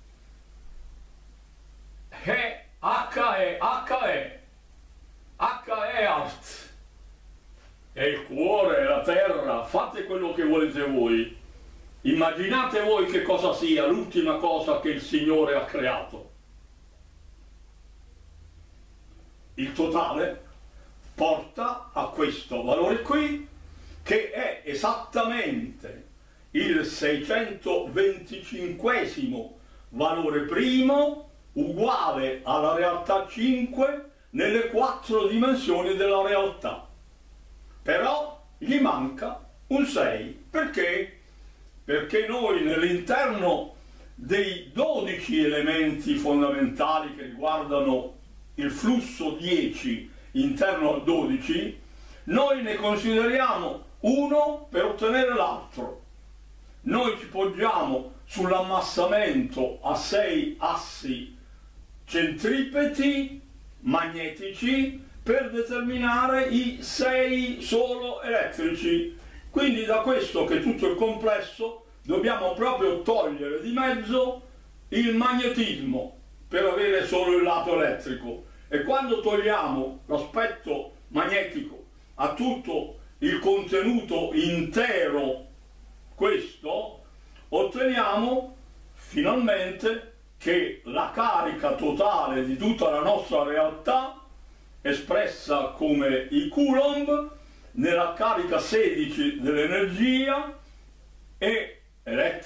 [SPEAKER 1] È H è H è H è Art, è il cuore, è la terra, fate quello che volete voi. Immaginate voi che cosa sia l'ultima cosa che il Signore ha creato. Il totale porta a questo valore qui, che è esattamente il seicentoventicinquesimo valore primo, uguale alla realtà cinque nelle quattro dimensioni della realtà. Però gli manca un sei. Perché? Perché noi nell'interno dei dodici elementi fondamentali che riguardano il flusso dieci interno al dodici, noi ne consideriamo uno per ottenere l'altro. Noi ci poggiamo sull'ammassamento a sei assi centripeti magnetici per determinare i sei solo elettrici. Quindi da questo, che tutto il complesso, dobbiamo proprio togliere di mezzo il magnetismo per avere solo il lato elettrico. E quando togliamo l'aspetto magnetico a tutto il contenuto intero, questo, otteniamo finalmente che la carica totale di tutta la nostra realtà, espressa come i Coulomb, nella carica sedici dell'energia,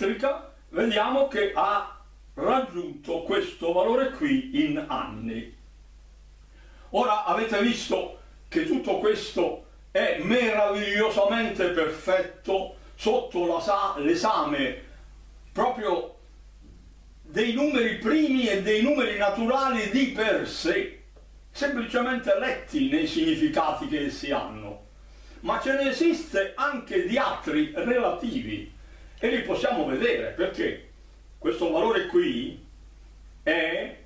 [SPEAKER 1] geometrica, vediamo che ha raggiunto questo valore qui in anni. Ora avete visto che tutto questo è meravigliosamente perfetto sotto l'esame proprio dei numeri primi e dei numeri naturali di per sé, semplicemente letti nei significati che essi hanno. Ma ce ne esiste anche di altri relativi e li possiamo vedere, perché questo valore qui è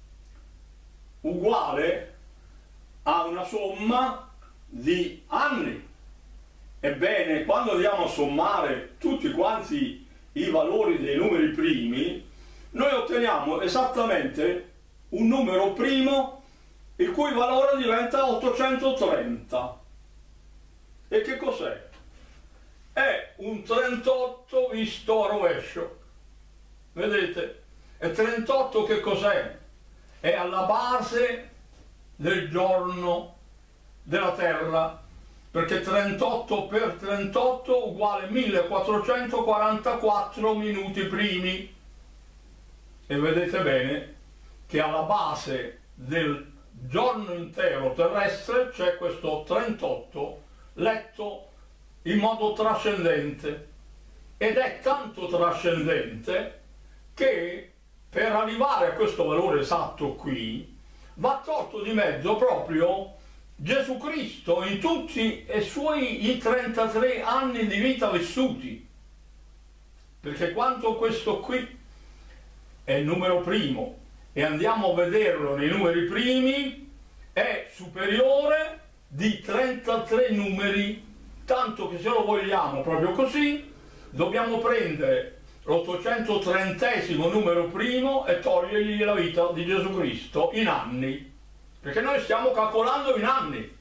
[SPEAKER 1] uguale a una somma di anni. Ebbene, quando andiamo a sommare tutti quanti i valori dei numeri primi, noi otteniamo esattamente un numero primo il cui valore diventa ottocentotrenta. E che cos'è? È un trentotto visto a rovescio. Vedete? E trentotto che cos'è? È alla base del giorno della Terra, perché trentotto per trentotto uguale millequattrocentoquarantaquattro minuti primi. E vedete bene che alla base del giorno intero terrestre c'è questo trentotto letto in modo trascendente, ed è tanto trascendente che per arrivare a questo valore esatto qui va tolto di mezzo proprio Gesù Cristo in tutti i suoi i trentatré anni di vita vissuti, perché quanto questo qui è il numero primo e andiamo a vederlo nei numeri primi, è superiore di trentatré numeri, tanto che se lo vogliamo proprio così dobbiamo prendere l'ottocentotrentesimo numero primo e togliergli la vita di Gesù Cristo in anni, perché noi stiamo calcolando in anni,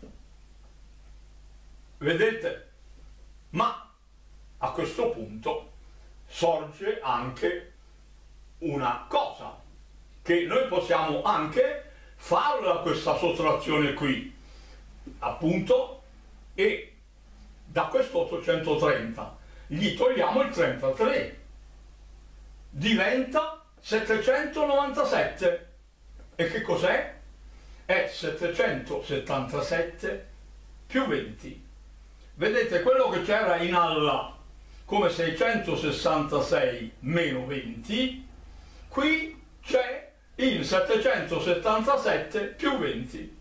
[SPEAKER 1] vedete? Ma a questo punto sorge anche una cosa, che noi possiamo anche farla questa sottrazione qui, appunto, e da questo ottocentotrenta gli togliamo il trentatré, diventa settecentonovantasette. E che cos'è? È settecentosettantasette più venti. Vedete, quello che c'era in alla come seicentosessantasei meno venti, qui c'è il settecentosettantasette più venti.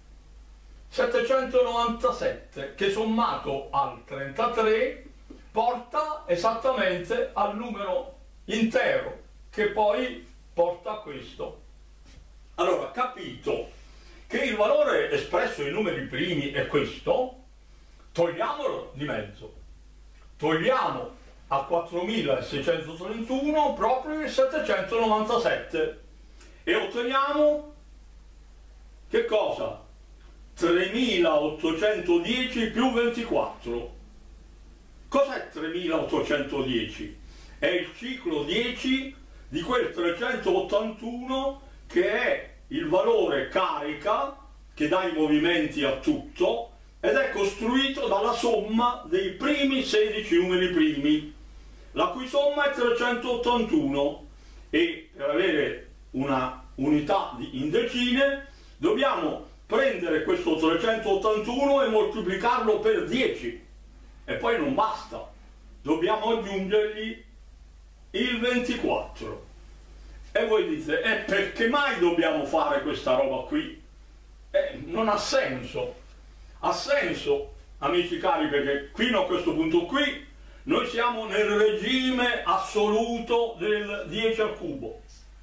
[SPEAKER 1] settecentonovantasette che sommato al trentatré porta esattamente al numero intero, che poi porta a questo. Allora, capito che il valore espresso in numeri primi è questo, togliamolo di mezzo. Togliamo a quattromilaseicentotrentuno proprio il settecentonovantasette e otteniamo che cosa? tremilaottocentodieci più ventiquattro. Cos'è tremilaottocentodieci? È il ciclo dieci di quel trecentottantuno che è il valore carica che dà i movimenti a tutto ed è costruito dalla somma dei primi sedici numeri primi, la cui somma è trecentottantuno, e per avere una unità in decine dobbiamo prendere questo trecentottantuno e moltiplicarlo per dieci, e poi non basta, dobbiamo aggiungergli il ventiquattro. E voi dite, e eh, perché mai dobbiamo fare questa roba qui? Eh, non ha senso. Ha senso, amici cari, perché fino a questo punto qui noi siamo nel regime assoluto del dieci al cubo.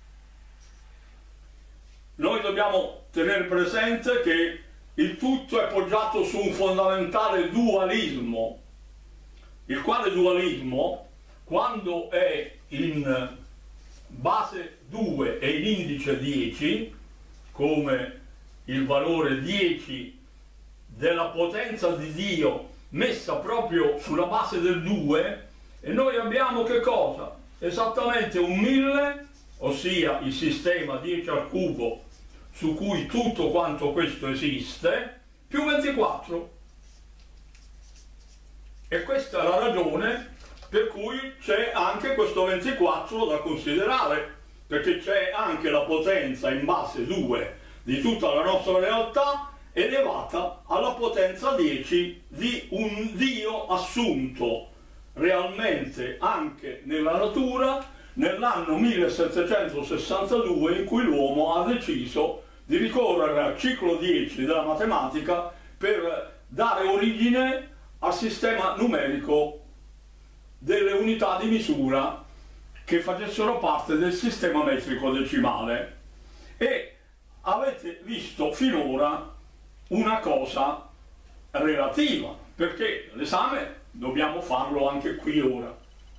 [SPEAKER 1] Noi dobbiamo tenere presente che il tutto è poggiato su un fondamentale dualismo, il quale dualismo, quando è in base due e in indice dieci, come il valore dieci della potenza di Dio messa proprio sulla base del due, e noi abbiamo che cosa? Esattamente un mille, ossia il sistema dieci al cubo su cui tutto quanto questo esiste, più ventiquattro. E questa è la ragione per cui c'è anche questo ventiquattro da considerare, perché c'è anche la potenza in base due di tutta la nostra realtà elevata alla potenza dieci di un Dio assunto realmente anche nella natura nell'anno millesettecentosessantadue, in cui l'uomo ha deciso di ricorrere al ciclo dieci della matematica per dare origine al sistema numerico delle unità di misura che facessero parte del sistema metrico decimale. E avete visto finora una cosa relativa, perché l'esame dobbiamo farlo anche qui ora.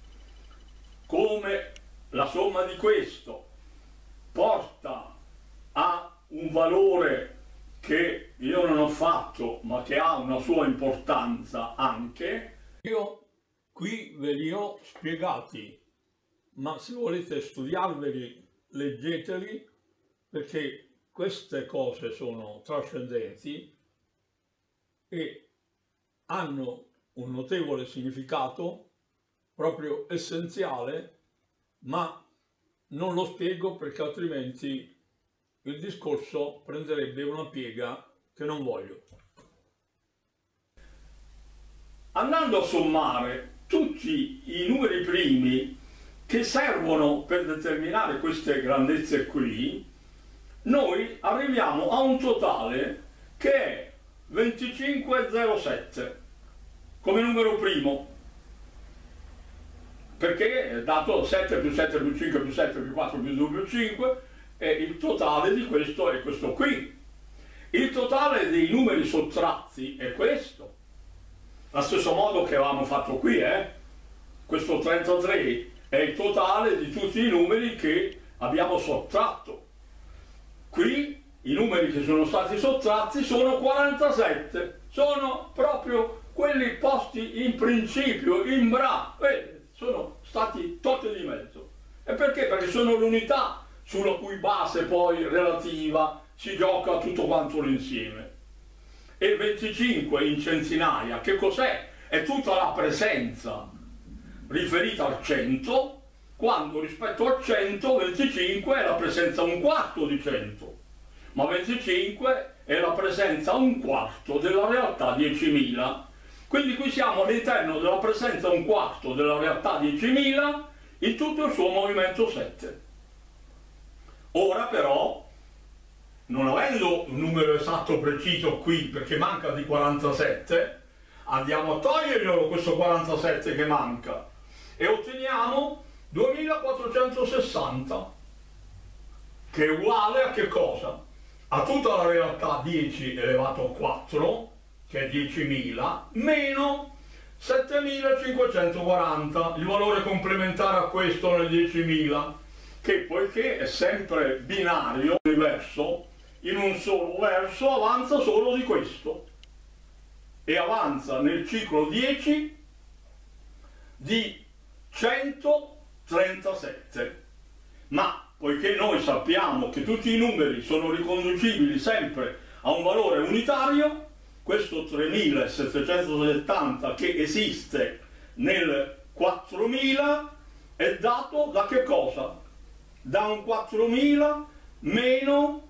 [SPEAKER 1] Come la somma di questo porta a un valore che io non ho fatto, ma che ha una sua importanza anche, io qui ve li ho spiegati, ma se volete studiarveli, leggeteli, perché queste cose sono trascendenti e hanno un notevole significato, proprio essenziale, ma non lo spiego perché altrimenti il discorso prenderebbe una piega che non voglio. Andando a sommare tutti i numeri primi che servono per determinare queste grandezze qui, noi arriviamo a un totale che è venticinque virgola zero sette come numero primo, perché è dato sette più sette più cinque più sette più quattro più due più cinque, e il totale di questo è questo qui. Il totale dei numeri sottratti è questo, allo stesso modo che avevamo fatto qui, eh? Questo trentatré è il totale di tutti i numeri che abbiamo sottratto. Qui i numeri che sono stati sottratti sono quarantasette, sono proprio quelli posti in principio, in bra, eh, sono stati tolti di mezzo. E perché? Perché sono l'unità sulla cui base poi relativa si gioca tutto quanto l'insieme. E il venticinque in centinaia, che cos'è? È tutta la presenza riferita al cento, quando rispetto al cento, venticinque è la presenza un quarto di cento, ma venticinque è la presenza un quarto della realtà diecimila. Quindi qui siamo all'interno della presenza un quarto della realtà diecimila in tutto il suo movimento sette. Ora però, non avendo un numero esatto preciso qui, perché manca di quarantasette, andiamo a toglierglielo questo quarantasette che manca e otteniamo duemilaquattrocentosessanta, che è uguale a che cosa? A tutta la realtà dieci elevato a quattro, che è diecimila, meno settemilacinquecentoquaranta, il valore complementare a questo nel diecimila, che poiché è sempre binario, l'universo, in un solo verso avanza solo di questo, e avanza nel ciclo dieci di centotrentasette. Ma poiché noi sappiamo che tutti i numeri sono riconducibili sempre a un valore unitario, questo tremilasettecentosettanta che esiste nel quattromila è dato da che cosa? Da un quattromila meno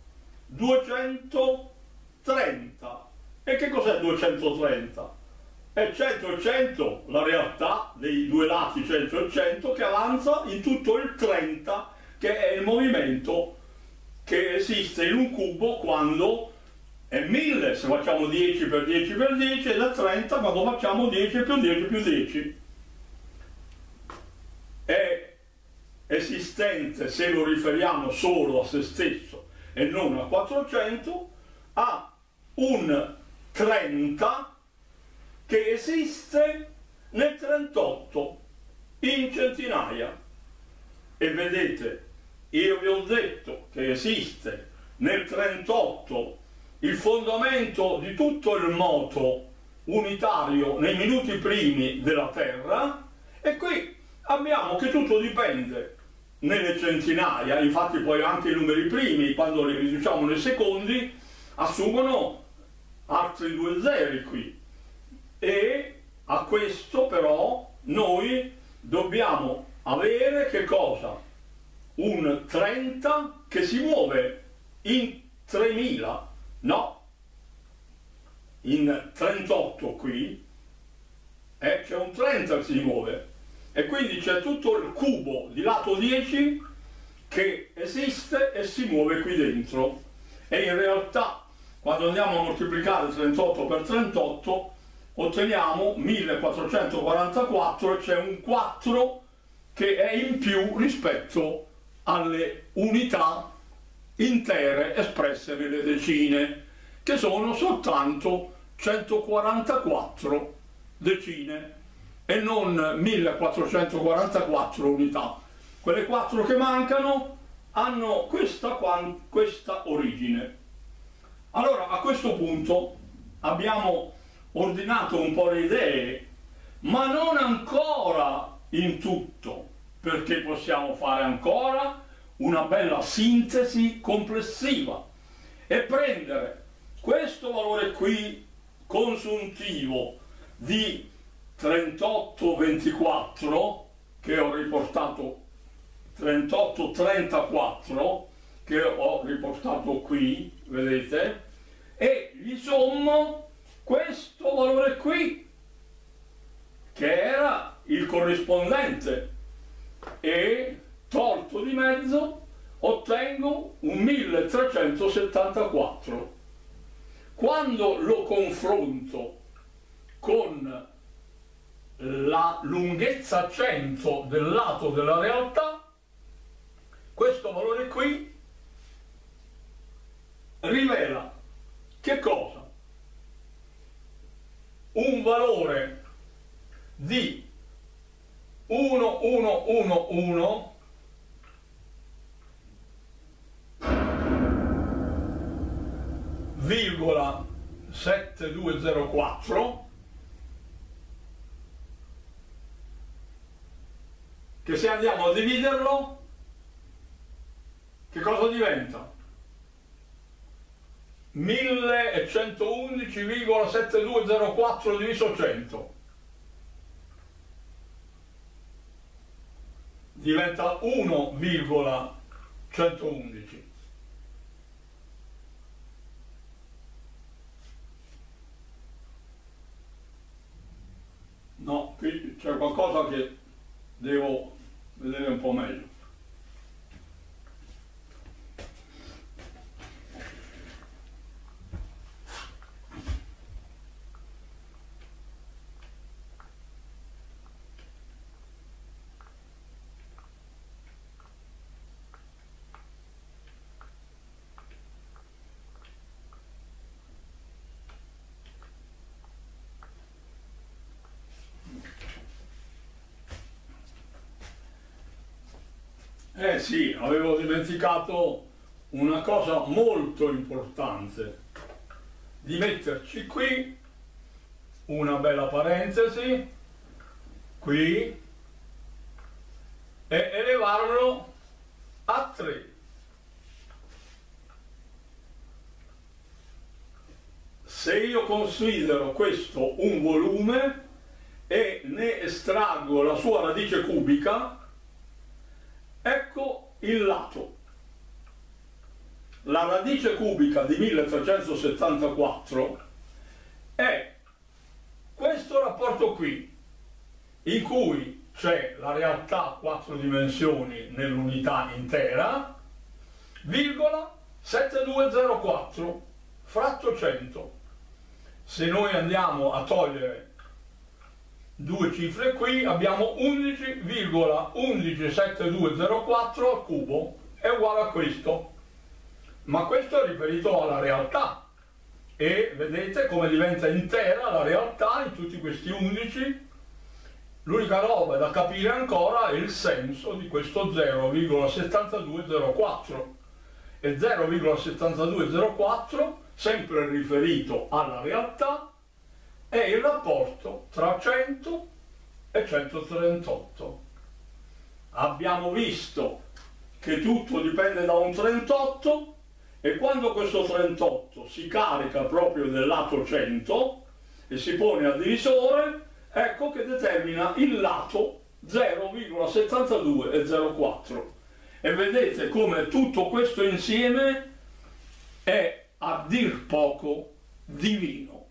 [SPEAKER 1] duecentotrenta. E che cos'è duecentotrenta? È cento e cento, la realtà dei due lati cento e cento, che avanza in tutto il trenta, che è il movimento che esiste in un cubo quando è mille, se facciamo dieci per dieci per dieci, ed è trenta quando facciamo dieci più dieci più dieci. È esistente, se lo riferiamo solo a se stesso e non a quattrocento, ha un trenta che esiste nel trentotto in centinaia. E vedete, io vi ho detto che esiste nel trentotto il fondamento di tutto il moto unitario nei minuti primi della Terra, e qui abbiamo che tutto dipende nelle centinaia. Infatti poi anche i numeri primi, quando li riduciamo nei secondi, assumono altri due zeri qui, e a questo però noi dobbiamo avere che cosa? Un trenta che si muove in tremila, no, in trentotto qui, eh, c'è un trenta che si muove, e quindi c'è tutto il cubo di lato dieci che esiste e si muove qui dentro, e in realtà quando andiamo a moltiplicare trentotto per trentotto otteniamo millequattrocentoquarantaquattro, e c'è un quattro che è in più rispetto alle unità intere espresse nelle decine, che sono soltanto centoquarantaquattro decine e non millequattrocentoquarantaquattro unità. Quelle quattro che mancano hanno questa, questa origine. Allora, a questo punto abbiamo ordinato un po' le idee, ma non ancora in tutto, perché possiamo fare ancora una bella sintesi complessiva e prendere questo valore qui consuntivo di trentotto ventiquattro, che ho riportato trentotto trentaquattro, che ho riportato qui, vedete, e gli sommo questo valore qui, che era il corrispondente, e tolto di mezzo ottengo un milletrecentosettantaquattro. Quando lo confronto con la lunghezza cento del lato della realtà, questo valore qui rivela che cosa? Un valore di uno uno uno uno virgola settantadue zero quattro, che se andiamo a dividerlo, che cosa diventa? millecentoundici virgola settantadue zero quattro diviso cento. Diventa uno virgola centoundici. No, qui c'è qualcosa che devo vedere un po' meglio. Eh sì, avevo dimenticato una cosa molto importante, di metterci qui una bella parentesi, qui, e elevarlo a tre. Se io considero questo un volume e ne estraggo la sua radice cubica, ecco il lato. La radice cubica di milletrecentosettantaquattro è questo rapporto qui, in cui c'è la realtà a quattro dimensioni nell'unità intera, virgola settantadue zero quattro fratto cento. Se noi andiamo a togliere due cifre qui, abbiamo undici virgola millecentosettantadue zero quattro al cubo, è uguale a questo, ma questo è riferito alla realtà, e vedete come diventa intera la realtà in tutti questi undici. L'unica roba da capire ancora è il senso di questo zero virgola settantadue zero quattro, e zero virgola settantadue zero quattro, sempre riferito alla realtà, è il rapporto tra cento e centotrentotto. Abbiamo visto che tutto dipende da un trentotto, e quando questo trentotto si carica proprio del lato cento e si pone a divisore, ecco che determina il lato zero virgola settantadue e zero virgola quattro. E vedete come tutto questo insieme è a dir poco divino.